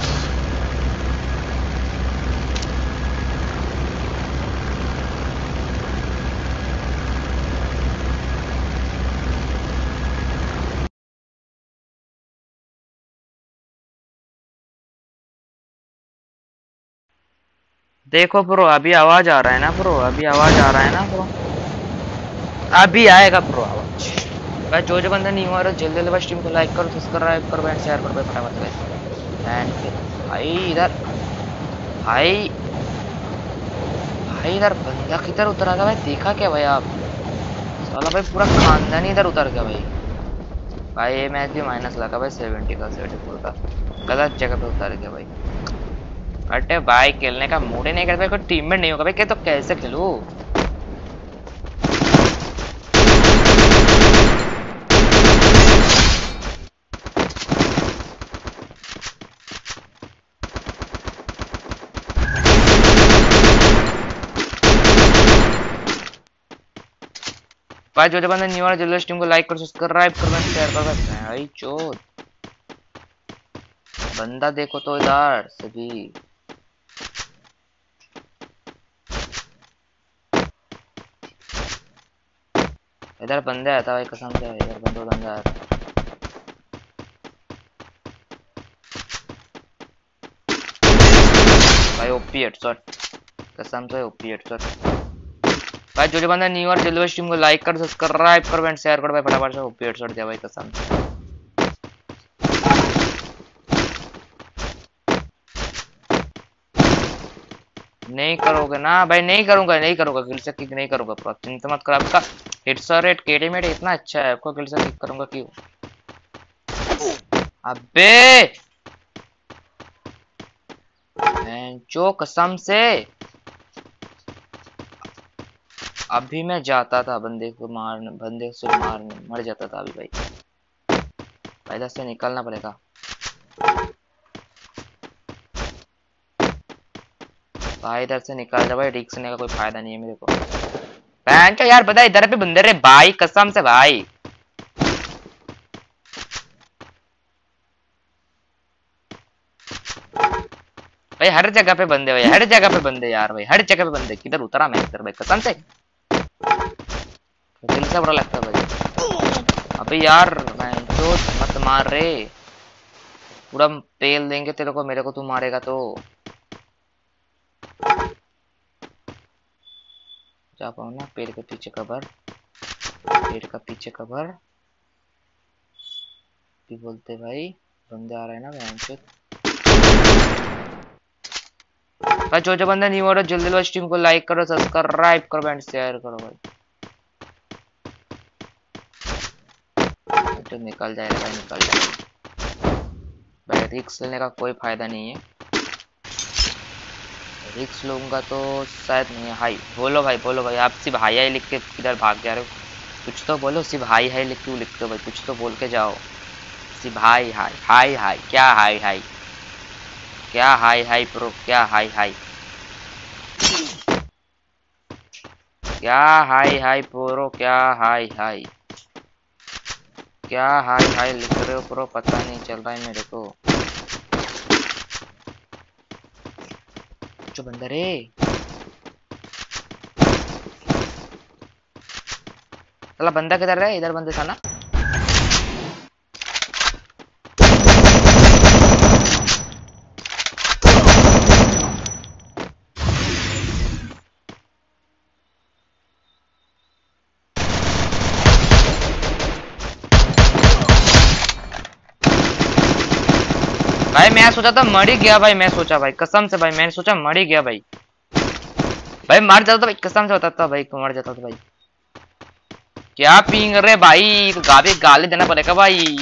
देखो प्रो अभी आवाज आ रहा है ना प्रो, अभी आवाज आ रहा है ना प्रो, अभी आएगा प्रो आवाज। भाई जो जो बंदा नहीं हुआ जल्दी जल्दी बस स्ट्रीम को लाइक करो, सब्सक्राइब करो, एंड शेयर करो भाई फटाफट भाई। एंड भाई इधर भाई भाई इधर बंदा किधर उतरा था भाई, देखा क्या भाई आप? साला भाई पूरा खानदान ही इधर उतर गया भाई। भाई ये मैच भी माइनस लगा भाई, सेवेंटी का सेवेंटी फोर का, गलत जगह पे उतर गया भाई। अरे भाई खेलने का मूड ही नहीं करता, कोई टीममेट नहीं होगा भाई, क्या तो कैसे खेलूं? भाई जो जो बंदा न्यू वाला जल्दी स्ट्रीम को लाइक करो, सब्सक्राइब करो, शेयर करो भाई। चोद बंदा देखो तो इधर सभी इधर बंदे आया था भाई, कसम से इधर बंदो बंदा आया था। भाई ओपी हेडशॉट, कसम से ओपी हेडशॉट। भाई जो जो बंदा न्यू और जल्दी स्ट्रीम को लाइक कर, सब्सक्राइब कर, एंड शेयर करो भाई फटाफट से। ओपी हेडशॉट दिया भाई कसम से। नहीं करोगे ना भाई, नहीं करूंगा नहीं करूंगा किल से किक नहीं करूंगा, प्रो चिंता मत करो। आपका हिटशॉट रेट केडीमेट इतना अच्छा है, आपको किल से किक करूंगा क्यों? अबे जो कसम से अभी मैं जाता था बंदे को मारने, बंदे से मारने, मर जाता था अभी भाई। भाई इधर से निकलना पड़ेगा। भाई इधर से निकल जा भाई, रिस्क लेने का कोई फायदा नहीं है मेरे को। बहन का यार बता, इधर पे बंदे रे भाई, कसम से भाई। भाई हर जगह पे बंदे भाई, हर जगह पे बंदे यार भाई, हर जगह पे बंदे। किधर उतरा मैं इधर भाई, कसम से दिल से बुरा लगता है भाई। अबे यार मैं तो मत मार रे, पूरा पेल देंगे तेरे को, मेरे को तू मारेगा तो। जा पाऊ ना, पेड़ के पीछे कवर, पेड़ का पीछे कवर भी बोलते भाई। बंदे आ रहे हैं ना बहन। भाई जो जो बंदा न्यू हो रहा है जल्दी जल्दी स्ट्रीम को लाइक करो, सब्सक्राइब करो एंड शेयर करो भाई। तो निकल जाएगा भाई, निकल जाएगा भाई। रिक्स लेने का कोई फायदा नहीं है, रिक्स लूंगा तो शायद नहीं है। हाई बोलो भाई, बोलो भाई। आप सिर्फ हाई हाई लिख के किधर भाग जा रहे हो? कुछ तो बोलो, सिर्फ हाई हाई लिख के लिखते हो भाई, कुछ तो बोल के जाओ। सिर्फ हाई हाई हाई हाई, क्या हाई हाई, क्या हाई हाई प्रो, क्या हाई हाई, क्या हाई हाई प्रो, क्या हाई हाई, क्या हाई हाई लिख रहे हो प्रो? पता नहीं चल रहा है मेरे को। जो बंदा रे, साला बंदा किधर है? इधर बंदे था ना। भाई मैं सोचा था मर ही गया भाई, मैं सोचा भाई कसम से भाई, मैंने सोचा मर ही गया भाई। भाई मर जाता था भाई, कसम से बताता भाई, मर जाता था भाई। क्या पिंग रहे भाई, तो गाली गाली देना पड़ेगा भाई।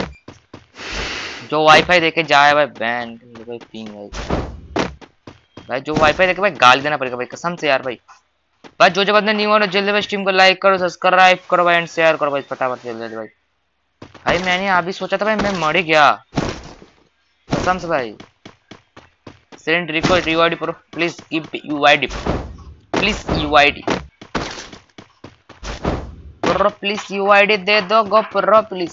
जो वाईफाई देके जाए भाई बैन भाई, पिंग भाई। भाई जो वाईफाई देखे भाई गाली देना पड़ेगा भाई, कसम से यार भाई। भाई जो जो बंदे न्यू हो रहे जल्दी भाई स्ट्रीम को लाइक करो, सब्सक्राइब करो भाई एंड शेयर करो भाई, फटाफट जल्दी भाई। भाई मैंने अभी सोचा था भाई मैं मर ही गया, कसम से भाई। Send request UID bro, please give UID, please UID bro, please UID दे दो go bro, please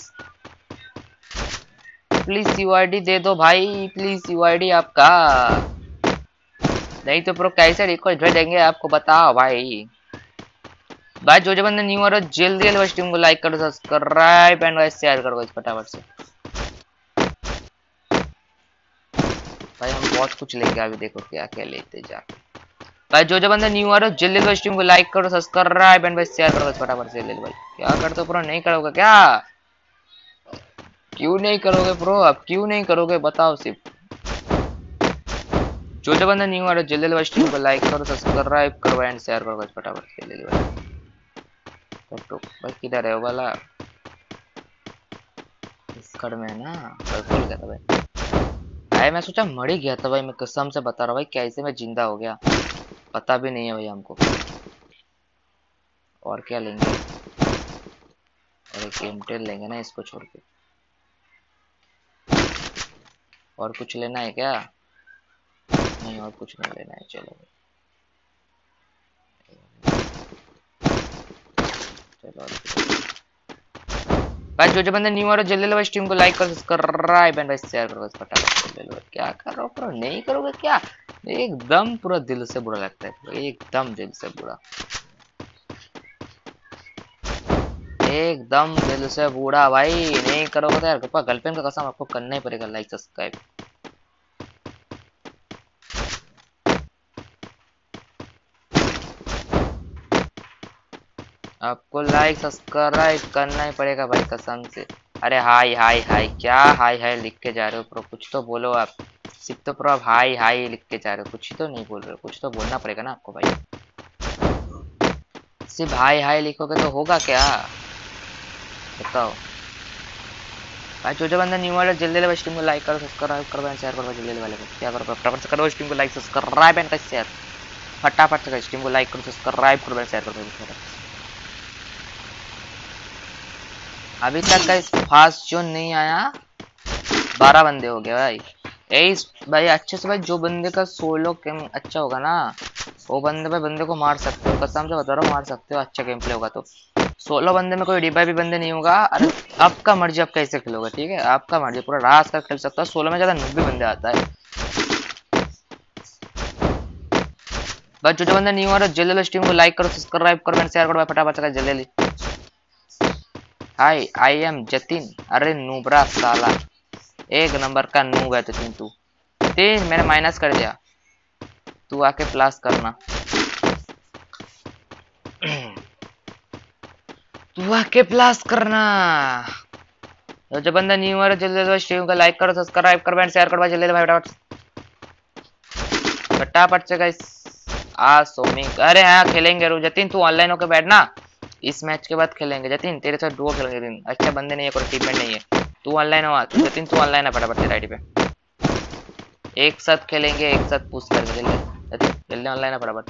please UID दे दो भाई, प्लीज यूआईडी आपका। नहीं तो प्रो कैसे रिक्वेस्ट भेजेंगे आपको, बताओ भाई। भाई जो जो बंदे न्यू आ रहे हो जल्दी जल्दी स्ट्रीम को लाइक करो, सब्सक्राइब एंड गाइस शेयर करो इस फटाफट से। भाई हम बहुत कुछ लेके अभी देखो क्या क्या लेते जा। भाई जो जो बंदे न्यू आ रहे हो जल्दी जल्दी स्ट्रीम को लाइक करो, सब्सक्राइब एंड गाइस शेयर करो इस फटाफट से। ले भाई क्या करते हो प्रो? नहीं करोगे क्या? क्यों नहीं करोगे प्रो? अब क्यों नहीं करोगे बताओ सिर्फ। जो जो बंदा न्यू आ रहा है जल्दी जल्दी स्ट्रीम को लाइक करो, सब्सक्राइब करो एंड शेयर करो इस फटाफट से। ले भाई तो भाई किधर है वो वाला? इस कड़ में है ना, भूल गया था भाई। भाई मैं सोचा मर ही गया था भाई, मैं कसम से बता रहा हूँ भाई, कैसे मैं जिंदा हो गया पता भी नहीं है भाई हमको। और क्या लेंगे? और एक एमटेल लेंगे ना इसको छोड़ के। और कुछ लेना है क्या? नहीं और कुछ नहीं लेना है, चलो चलो। भाई जो जो बंदे न्यू आ रहे जल्दी जल्दी स्ट्रीम को लाइक करो, सब्सक्राइब एंड शेयर करो फटाफट से। ले क्या कर रहे हो प्रो? नहीं करोगे क्या? एकदम पूरा दिल से बुरा लगता है, एकदम दिल से बुरा, एकदम दिल से बुरा भाई। नहीं करोगे तो यार गर्लफ्रेंड का कसम आपको करना ही पड़ेगा लाइक सब्सक्राइब। आपको लाइक सब्सक्राइब करना ही पड़ेगा भाई कसम से। अरे हाय हाय हाय, क्या हाय हाय लिख के जा रहे हो प्रो? कुछ तो बोलो आप, सिर्फ तो प्रो आप हाय हाय लिख के जा रहे हो, कुछ तो नहीं बोल रहे हो, कुछ तो बोलना पड़ेगा ना आपको भाई। सिर्फ हाय हाय लिखोगे तो होगा क्या बताओ? भाई जो जो बंदा न्यू वाला जल्दी ले स्ट्रीम को लाइक करो, सब्सक्राइब करो एंड शेयर करो जल्दी वाले को। क्या करो फटाफट से करो स्ट्रीम को लाइक सब्सक्राइब एंड शेयर फटाफट से स्ट्रीम को लाइक करो सब्सक्राइब करो एंड शेयर करो। अभी तक का फास्ट जो नहीं आया बारह बंदे हो गए भाई। यही भाई अच्छे से भाई जो बंदे का सोलो गेम अच्छा होगा ना वो बंदे भाई बंदे को मार सकते हो, कसम से बता रहा हूँ मार सकते हो, अच्छा गेम प्ले होगा तो। सोलो बंदे में कोई डिब्बा भी बंदे नहीं होगा। अरे आपका मर्जी आप कैसे खेलोगे, ठीक है आपका मर्जी, पूरा रात का खेल सकता है। सोलो में ज्यादा नब्बे बंदे आता है। बस जो जो बंदा नहीं हो रहा जल्दी स्ट्रीम को लाइक करो सब्सक्राइब करो एंड शेयर करो फटाफट से जल्दी। Hi I am Jatin. अरे नूबरा साला एक नंबर का नूब है जतिन तू। जतिन मैंने माइनस कर दिया, तू आके प्लस करना तू आके प्लस करना। तो जब बंदा न्यू है जल्दी जल्दी स्ट्रीम को लाइक करो सब्सक्राइब करो एंड शेयर करो जल्दी भाई फटाफट फटाफट से गाइस। आ सोमिंग अरे हाँ खेलेंगे रू जतिन तू ऑनलाइन होकर बैठना, इस मैच के बाद खेलेंगे जतिन, तेरे साथ डुओ खेलेंगे जतिन। अच्छा बंदे नहीं है कोई टीममेट नहीं है, तू ऑनलाइन हो तू जतिन, तू ऑनलाइन है फटाफट तेरे आईडी पे एक साथ खेलेंगे, एक साथ पुश करके जल्दी जतिन जल्दी ऑनलाइन है फटाफट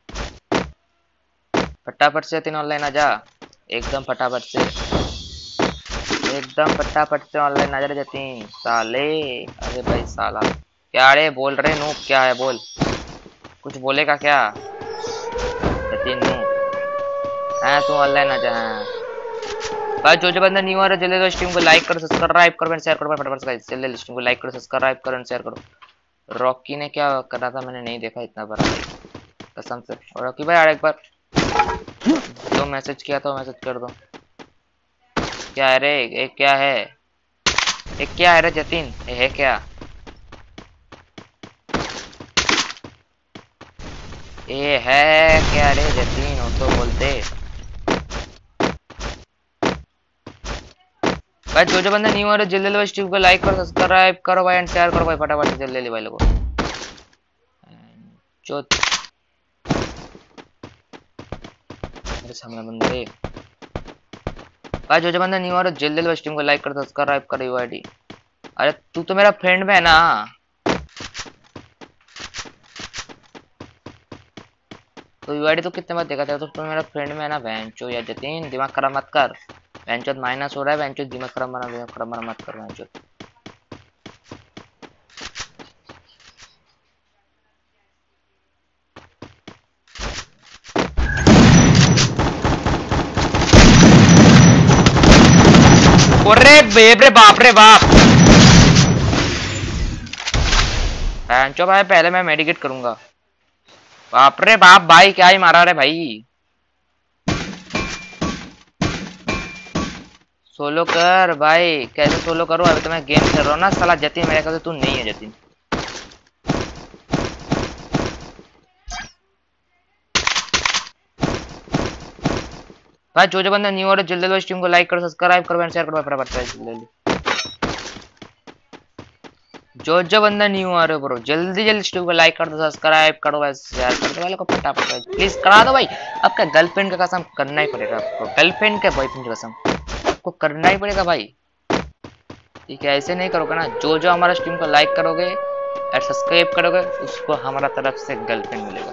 फटाफट से जतिन ऑनलाइन आ जा एकदम फटाफट से एकदम फटाफट से ऑनलाइन आ जा रे जतिन साले। अरे भाई साला क्या रे बोल रहे नूब क्या है बोल, कुछ बोलेगा क्या जतिन नूब हाँ तू ऑनलाइन आ जा। भाई जो जो बंदा न्यू आ रहा है जल्दी स्ट्रीम को लाइक करो सब्सक्राइब करो एंड शेयर करो फटाफट से जल्दी स्ट्रीम को लाइक करो सब्सक्राइब करो एंड शेयर करो। रॉकी ने क्या करा था मैंने नहीं देखा इतना बड़ा कसम से। और रॉकी भाई और एक बार जो मैसेज किया था मैसेज कर दो। क्या है रे ये क्या है ये क्या है रे जतिन ये है क्या ये है क्या रे जतिन हो तो बोलते। भाई जो जो बंदा न्यू आ रहा है जल्दी जल्दी स्ट्रीम को लाइक करो सब्सक्राइब करो भाई एंड शेयर करो भाई फटाफट से जल्दी जल्दी भाई लोगों जो मेरे सामने बंदे। भाई जो जो बंदा न्यू आ रहा है जल्दी जल्दी स्ट्रीम को लाइक करो सब्सक्राइब करो यूआईडी। अरे तू तो मेरा फ्रेंड में है ना, तो यूआईडी तो कितने बार देखा था, तो तू मेरा फ्रेंड में है ना बेंचो या जतिन दिमाग खराब मत कर। बेंचो माइनस हो रहा है बेंचो दिमाग खराब बना दिमाग खराब बना मत कर बेंचो। अरे बेब रे बाप रे बाप बेंचो भाई पहले मैं मेडिकेट करूंगा। बाप रे बाप भाई क्या ही मारा रे भाई। सोलो कर भाई कैसे सोलो करो, अभी तो मैं गेम खेल रहा हूँ ना साला। जतिन मेरे ख्याल से तू नहीं है जतिन। भाई जो जो बंदा न्यू हो रहा है जल्दी जल्दी स्ट्रीम को लाइक करो सब्सक्राइब करो एंड शेयर करो फटाफट से जल्दी। जो जो बंदा न्यू आ रहे हो ब्रो जल्दी जल्दी स्ट्रीम को लाइक कर दो सब्सक्राइब करो भाई शेयर कर दो वाले को फटाफट प्लीज करा दो भाई। आपका गर्लफ्रेंड का कसम करना ही पड़ेगा आपको, गर्लफ्रेंड के बॉयफ्रेंड की कसम आपको करना ही पड़ेगा भाई, ठीक है ऐसे नहीं करोगे ना। जो जो हमारा स्ट्रीम को लाइक करोगे और सब्सक्राइब करोगे उसको हमारा तरफ से गर्लफ्रेंड मिलेगा।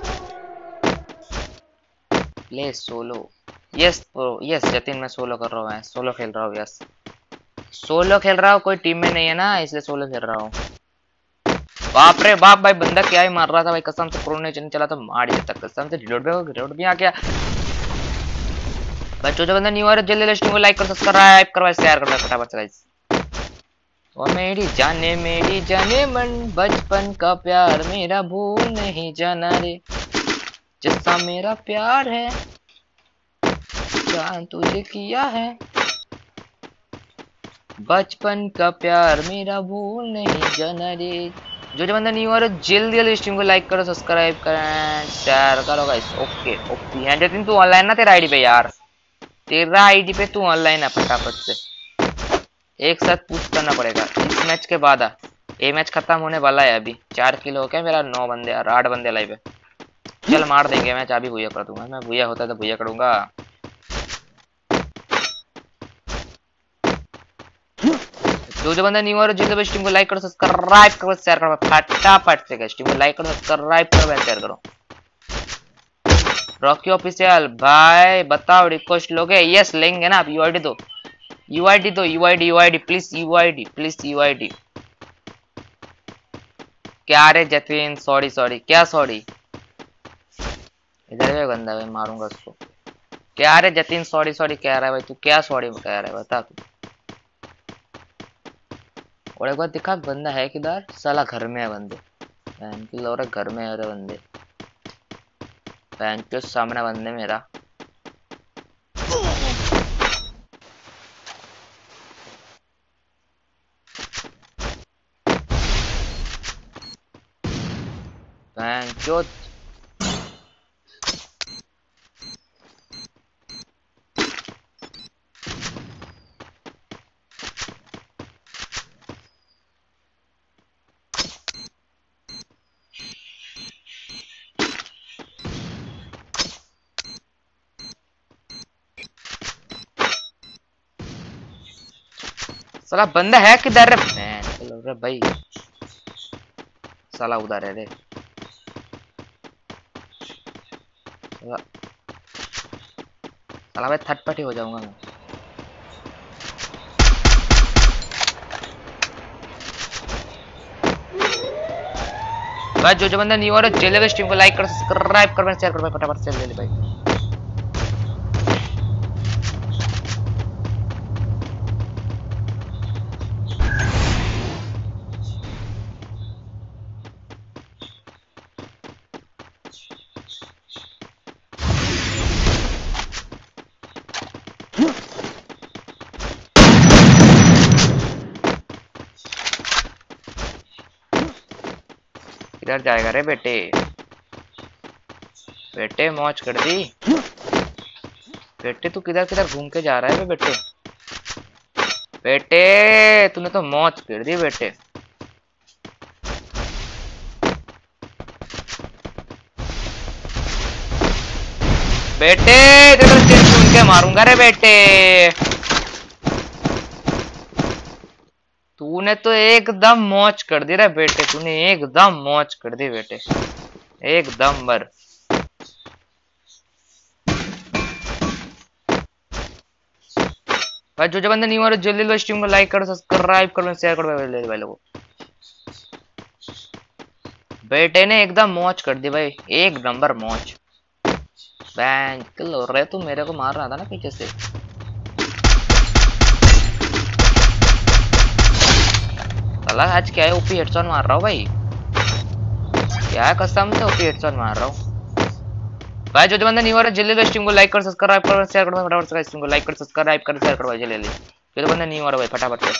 Play solo yes bro yes Jatin मैं सोलो कर रहा हूँ, मैं सोलो खेल रहा हूँ यस सोलो खेल रहा हूँ, कोई टीम में नहीं है ना इसलिए सोलो खेल रहा हूँ। बाप रे बाप भाई बंदा क्या ही मार रहा था भाई कसम से, प्रो ने चला तो मार ही देता कसम से। रिलोड भी रिलोड भी आ गया भाई। जो जो बंदा न्यू आ रहा है जल्दी स्ट्रीम को लाइक करो सब्सक्राइब करो शेयर करो फटाफट से गाइस। और मेरी जाने मेरी जाने मन बचपन का प्यार मेरा भूल नहीं जाना रे, जैसा मेरा प्यार है जान तुझे किया है, बचपन का प्यार मेरा भूल नहीं जाना रे। जो जो बंदा न्यू आ रहा है जल्दी जल्दी स्ट्रीम को लाइक करो सब्सक्राइब करो शेयर करो guys. Okay okay and Jatin तू ऑनलाइन ना तेरा आईडी पे यार, तेरा आईडी पे तू ऑनलाइन है फटाफट से एक साथ पुश करना पड़ेगा इस मैच के बाद। आ ये मैच खत्म होने वाला है अभी, चार किलो हो गया मेरा, नौ बंदे यार आठ बंदे लाइव है। चल मार देंगे मैच, अभी भूया कर दूंगा मैं, भूया होता तो भूया करूंगा। जो जो बंदा न्यू और जिंदा स्ट्रीम को लाइक करो, सब्सक्राइब करो, शेयर करो फटाफट से। स्ट्रीम को लाइक करो, सब्सक्राइब करो, शेयर करो। रॉकी ऑफिशियल भाई बताओ रिक्वेस्ट लोगे? यस लेंगे ना। आप यूआईडी दो, यूआईडी दो, UID UID please, UID please, UID. क्या रे जतिन? सॉरी सॉरी, क्या सॉरी? इधर भी बंदा है, मारूंगा उसको। क्या रे जतिन? सॉरी सॉरी कह रहा है भाई तू, क्या सॉरी कह रहा है बता तू। और एक बार दिखा बंदा है किधर? साला घर में है बंदे, बहन की लौरा घर में है रे बंदे, बहन के सामने बंदे मेरा। बहन चोद साला बंदा है किधर रे? चलो रे भाई, साला उधर है रे। साला साला भाई थटपटी हो जाऊंगा मैं। भाई जो जो बंदा न्यू और चैनल स्ट्रीम को लाइक कर, सब्सक्राइब कर, शेयर कर भाई फटाफट से ले ले भाई। किधर जाएगा रे बेटे? बेटे मौज कर दी बेटे, तू किधर किधर घूम के जा रहा है बे बेटे? बेटे तूने तो मौज कर दी बेटे। बेटे तेरे सिर सुन के मारूंगा रे बेटे। तूने तो एकदम मौज कर दी रे बेटे, तूने एकदम मौज कर दी बेटे, एकदम बर। भाई जो जो बंदे नहीं हो रहे जल्दी लो स्ट्रीम को लाइक करो, सब्सक्राइब करो, शेयर करो भाई भाई लोगों। बेटे ने एकदम मौज कर दी भाई, एक नंबर मौज। बैंक लो रे, तू मेरे को मार रहा था ना पीछे से। साला आज क्या है, ओपी हेडशॉट मार रहा हूँ भाई, क्या है कसम से ओपी हेडशॉट मार रहा हूँ भाई। जो जो बंदा नहीं हो रहा जल्दी से स्ट्रीम को लाइक कर, सब्सक्राइब कर, शेयर कर फटाफट से। स्ट्रीम को लाइक कर, सब्सक्राइब कर, शेयर कर भाई जल्दी जल्दी। जो जो बंदा नहीं हो रहा भाई फटाफट से।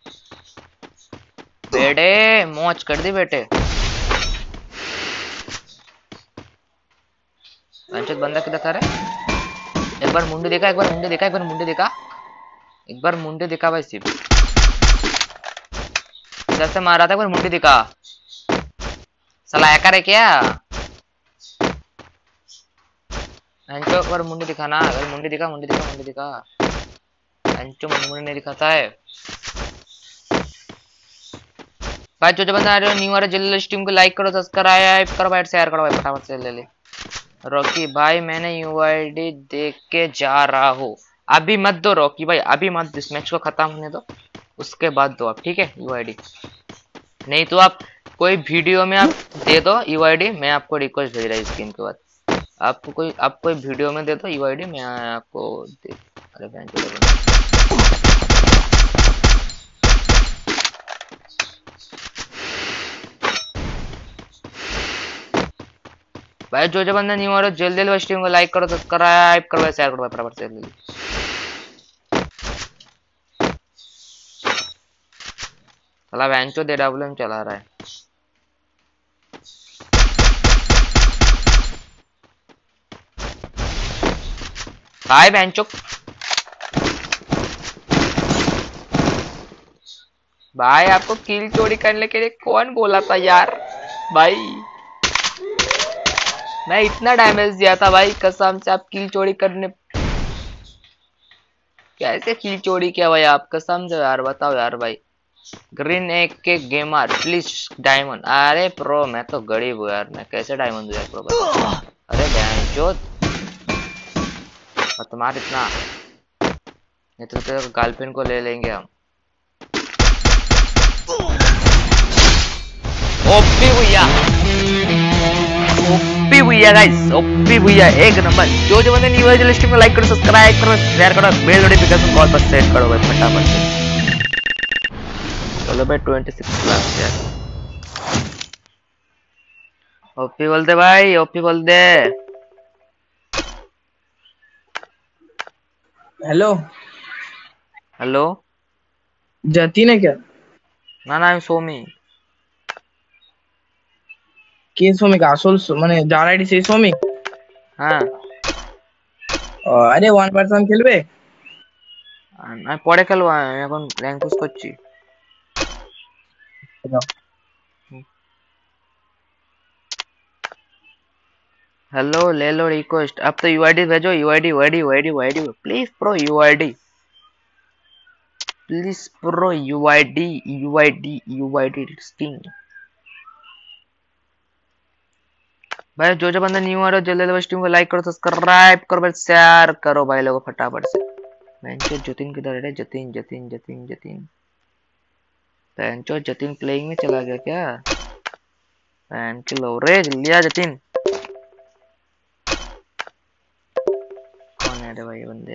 बेटे मौज कर दी बेटे। बंदा किधर था रे? एक बार मुंडे देखा, एक बार मुंडे देखा, एक बार मुंडे देखा, एक बार मुंडे देखा भाई सिर्फ। इधर से मारा था, एक बार मुंडे दिखा। साला हैकर है क्या? अंचो एक बार मुंडे दिखा ना, अगर मुंडे दिखा, मुंडे दिखा, मुंडे दिखा। अंचो मुंडे नहीं दिखाता है भाई। जो जो बंदा आ रहे हो न्यू आ रहे जल्दी स्ट्रीम को लाइक करो, सब्सक्राइब करो भाई, शेयर करो भाई फटाफट से ले ले। रॉकी भाई मैंने यूआईडी देख के जा रहा हूँ। अभी मत दो रॉकी भाई, अभी मत, इस मैच को खत्म होने दो, उसके बाद दो आप, ठीक है यूआईडी। नहीं तो आप कोई वीडियो में आप दे दो यूआईडी, मैं आपको रिक्वेस्ट भेज रहा हूँ इस गेम के बाद। आपको कोई आप कोई वीडियो में दे दो यूआईडी, मैं आपको दे। अरे बहन भाई। जो जो बंदा नहीं हो रहा जल्दी जल्दी स्ट्रीम को लाइक करो, सब्सक्राइब करो, शेयर करो फटाफट से जल्दी। साला वेंचो दे डब्ल्यूएम चला रहा है। भाई वेंचो भाई, आपको किल चोरी करने के लिए कौन बोला था यार? भाई मैं इतना डैमेज दिया था भाई, कसम से आप किल चोरी करने, कैसे किल चोरी किया भाई आप, कसम से यार बताओ यार भाई। ग्रीन एक के गेमर प्लीज डायमंड। अरे प्रो मैं तो गरीब हूँ यार, मैं कैसे डायमंड दूँ यार प्रो बता। अरे बहनचोद मत मार इतना, नहीं तो तेरे गर्लफ्रेंड को ले लेंगे हम। ओपी भैया, ओपी भैया गाइस, ओपी भैया एक नंबर। जो जो बंदे न्यू है लिस्ट में लाइक करो, सब्सक्राइब करो, शेयर करो, बेल नोटिफिकेशन कॉल पर सेट करो भाई फटाफट से। चलो भाई छब्बीस लाख यार। ओपी बोल दे भाई, ओपी बोल दे। हेलो हेलो जतीन है क्या? ना ना सोमी কে শ্রমিক আসল শ্র- মানে যার আইডি সেই শ্রমিক? হ্যাঁ ও, আরে ওয়ান পার্সন খেলবে? আমি পরে খেলবো, আমি এখন র্যাঙ্ক পুশ করছি। हेलो ले लो रिक्वेस्ट। अब तो यूआईडी भेजो, UID UID UID UID please pro UID, please pro UID UID UID sting. भाई जो जो बंदा न्यू आ रहा है जल्दी जल्दी स्ट्रीम को लाइक करो, सब्सक्राइब करो भाई, शेयर करो भाई लोगों फटाफट से। बेंचो जतिन किधर है? जतिन जतिन जतिन जतिन बेंचो जतिन प्लेइंग में चला गया क्या? बैन के लो रे जल्दी आ जतिन। कौन है रे भाई बंदे?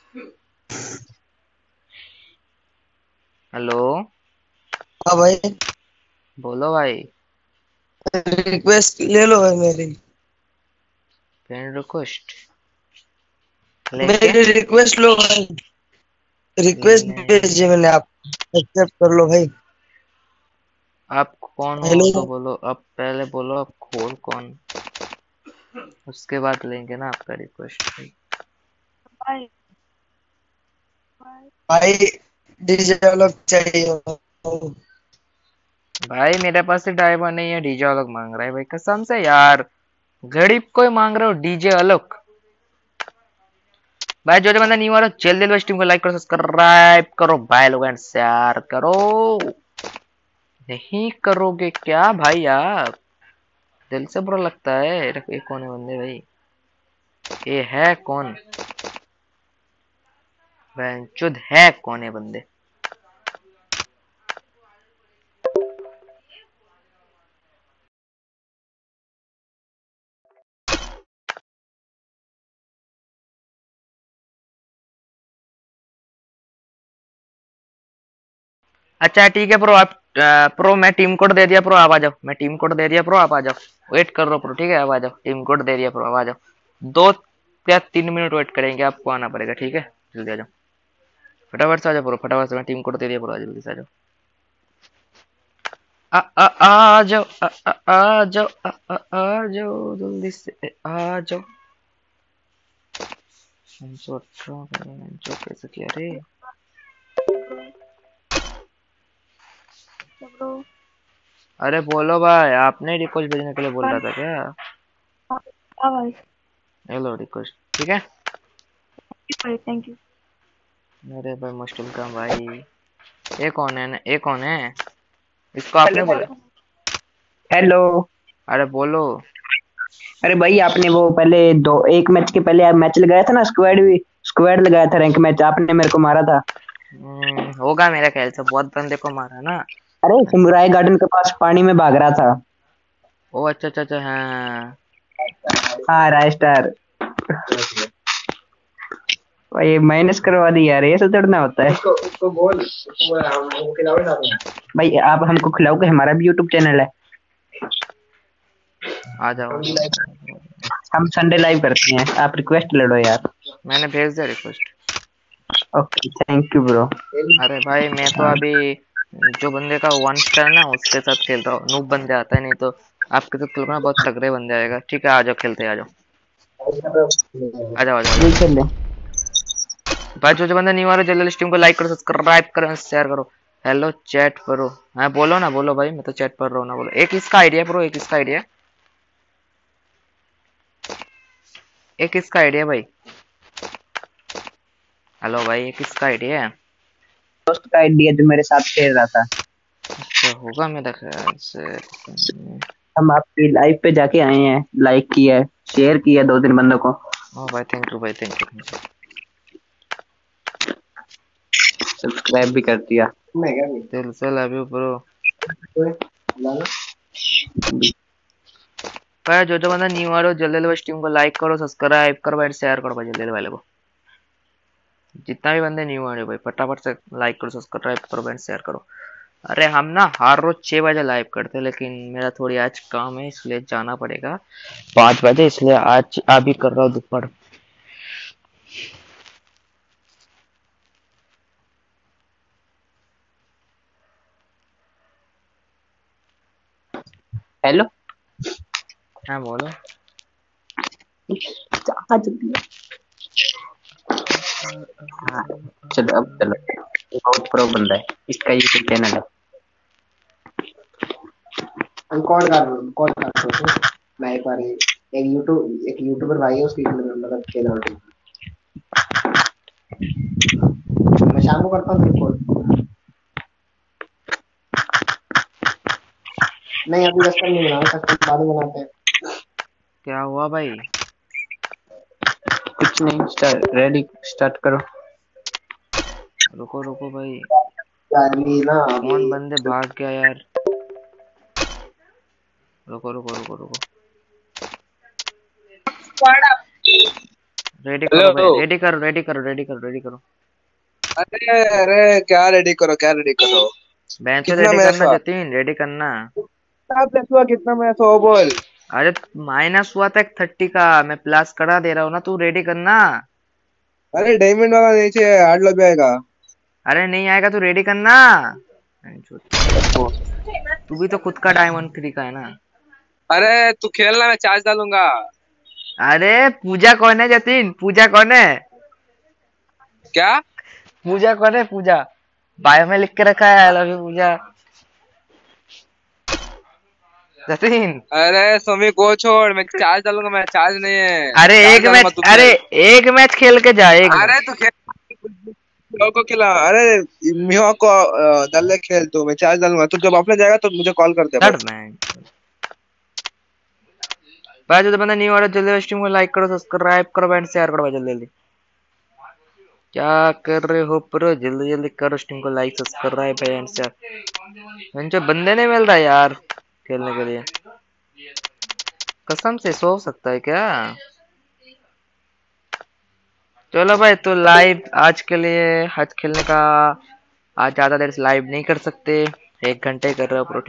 हेलो हाँ भाई, बोलो भाई। रिक्वेस्ट ले लो भाई मेरी। फ्रेंड रिक्वेस्ट मेरी रिक्वेस्ट लो भाई, रिक्वेस्ट भेजिए मैंने, आप एक्सेप्ट कर लो भाई। आप कौन हो हेलो तो बोलो, अब पहले बोलो आप खोल कौन, उसके बाद लेंगे ना आपका रिक्वेस्ट। भाई डीजे अलग चाहिए। भाई मेरे पास से ड्राइवर नहीं है, डीजे अलग मांग रहा है भाई, कसम से यार गरीब कोई मांग रहे हो डीजे अलग। भाई जो जो बंदा न्यू आ रहा है जल्दी जल्दी स्ट्रीम को लाइक करो, सब्सक्राइब करो भाई लोग एंड शेयर करो। नहीं करोगे क्या भाई आप? दिल से बुरा लगता है। ये कौन है बंदे भाई? ये है कौन? बेंचुद है कौन है बंदे? अच्छा ठीक है प्रो, आप आ, प्रो मैं टीम कोड दे दिया प्रो, आप आ जाओ। मैं टीम कोड दे दिया प्रो, आप आ जाओ। वेट कर लो प्रो, ठीक है? आप आ जाओ, टीम कोड दे दिया प्रो, आप आ जाओ। दो या तीन मिनट वेट करेंगे, आपको आना पड़ेगा, ठीक है? जल्दी आ जाओ, फटाफट से आ जाओ प्रो, फटाफट से। मैं टीम कोड दे दिया प्रो, आ जल्दी से आ जाओ। आ आ आ जाओ, आ आ आ जाओ, आ आ आ जाओ, जल्दी से आ जाओ। कैसे किया रे? अरे बोलो भाई, आपने रिक्वेस्ट भेजने के लिए बोल रहा था क्या? हाँ भाई, हेलो रिक्वेस्ट, ठीक है? Thank you. अरे भाई मुश्किल का भाई। ये कौन है? ये कौन है? इसको आपने बोला? हेलो। अरे बोलो। अरे भाई आपने वो पहले दो एक मैच के पहले मैच लगाया था ना, स्क्वाड भी स्क्वाड लगाया था, रैंक मैच, आपने मेरे को मारा था। हम्म, होगा मेरे ख्याल से, बहुत बंदे को मारा ना। अरे समुराई गार्डन के पास पानी में भाग रहा था। ओ अच्छा अच्छा अच्छा, हाँ हाँ राइस्टार भाई माइनस करवा दी यार, ये सब चढ़ना होता है। उसको, उसको बोल, उसको खिलाओ ना भाई, आप हमको खिलाओ कि हमारा भी यूट्यूब चैनल है। आ जाओ, हम संडे लाइव करते हैं, आप रिक्वेस्ट ले लो यार। मैंने भेज दिया request. Okay thank you bro. अरे भाई मैं तो अभी जो बंदे का वन स्टार ना उसके साथ खेल रहा हूँ, नूब बंदे आता है, नहीं तो आपके साथ खेलना बहुत तगड़े बंदे आएगा, ठीक है? आ जाओ खेलते, आ जाओ आ जाओ आ जाओ भाई। जो जो बंदा न्यू आ रहा है जल्दी स्ट्रीम को लाइक करो, सब्सक्राइब करो, शेयर करो। हेलो चैट करो, हाँ बोलो ना, बोलो भाई, मैं तो चैट पढ़ रहा हूँ ना, बोलो। एक इसका आइडिया प्रो, एक इसका आइडिया, एक इसका आइडिया भाई। हेलो भाई, एक इसका आइडिया है। दोस्त का आइडिया जो मेरे साथ खेल रहा था। ऐसा होगा मेरा ख्याल से। हम आपकी लाइव पे जाके आए हैं, लाइक किया है, शेयर किया दो तीन बंदों को। ओ भाई थैंक यू भाई, थैंक यू। सब्सक्राइब भी कर दिया। दिल से लव यू ब्रो। भाई जो जो बंदा न्यू आ रहे हो जल्दी जल्दी स्ट्रीम को लाइक करो, सब्सक्राइब करो भाई, शेयर करो भाई जल्दी जल्दी वाले को। जितना भी बंदे न्यू आ रहे हो भाई फटाफट से लाइक करो, सब्सक्राइब करो भाई, शेयर करो। अरे हम ना हर रोज छह बजे लाइव करते हैं, लेकिन मेरा थोड़ी आज काम है इसलिए जाना पड़ेगा पाँच बजे, इसलिए आज अभी कर रहा हूँ दोपहर। हेलो हाँ बोलो। हाँ चलो अब चलो, बहुत प्रो बंदा है, इसका यूट्यूब चैनल है। कौन कर कौन कर मैं एक बार एक यूट्यूब एक यूट्यूबर भाई है उसकी मतलब चैनल मैं शाम को करता हूँ कॉल। नहीं अभी कस्टम नहीं बना सकते, बाद में बनाते हैं। क्या हुआ भाई? कुछ नहीं, स्टार्ट रेडी स्टार्ट करो। रुको रुको भाई, यार ये ना कौन बंदे भाग गया यार। रुको रुको रुको रुको, रेडी करो भाई, रेडी करो रेडी करो रेडी करो रेडी करो। अरे अरे क्या रेडी करो, क्या रेडी करो? बेंच कितना रेडी मैच करना हुआ? जतीन, रेडी करना। कितना प्लस हुआ, कितना मैच हुआ बोल? अरे माइनस हुआ था थर्टी का, मैं प्लस करा दे रहा हूँ ना, तू रेडी करना। अरे डायमंड वाला नीचे आठ लग जाएगा। अरे नहीं आएगा, तू रेडी करना। तू भी तो खुद का डायमंड थ्री का है ना। अरे तू खेलना, मैं चार्ज डालूंगा। अरे पूजा कौन है जतीन, पूजा कौन है? क्या पूजा कौन है? पूजा बायो में लिख के रखा है I love you Pooja. Jatin अरे सोमी को छोड़, मैं चार्ज डालूंगा, मैं चार्ज नहीं है। अरे एक मैच, अरे एक मैच खेल के जा। एक अरे तू खेल को खिला। अरे मिहो को दल्ले खेल तू, मैं चार्ज डालूंगा। तू जब अपने जाएगा तो मुझे कॉल कर दे बस। भाई जो बंदा न्यू आ रहा है जल्दी स्ट्रीम को लाइक करो, सब्सक्राइब करो एंड शेयर करो भाई जल्दी जल्दी। क्या कर रहे हो प्रो, जल्दी जल्दी करो स्ट्रीम को लाइक सब्सक्राइब एंड शेयर। मुझे बंदे नहीं मिल रहा यार खेलने के लिए, कसम से सो सकता है क्या? चलो भाई तो लाइव आज के लिए, आज खेलने का आज ज्यादा देर से लाइव नहीं कर सकते, एक घंटे कर रहे हो प्रो।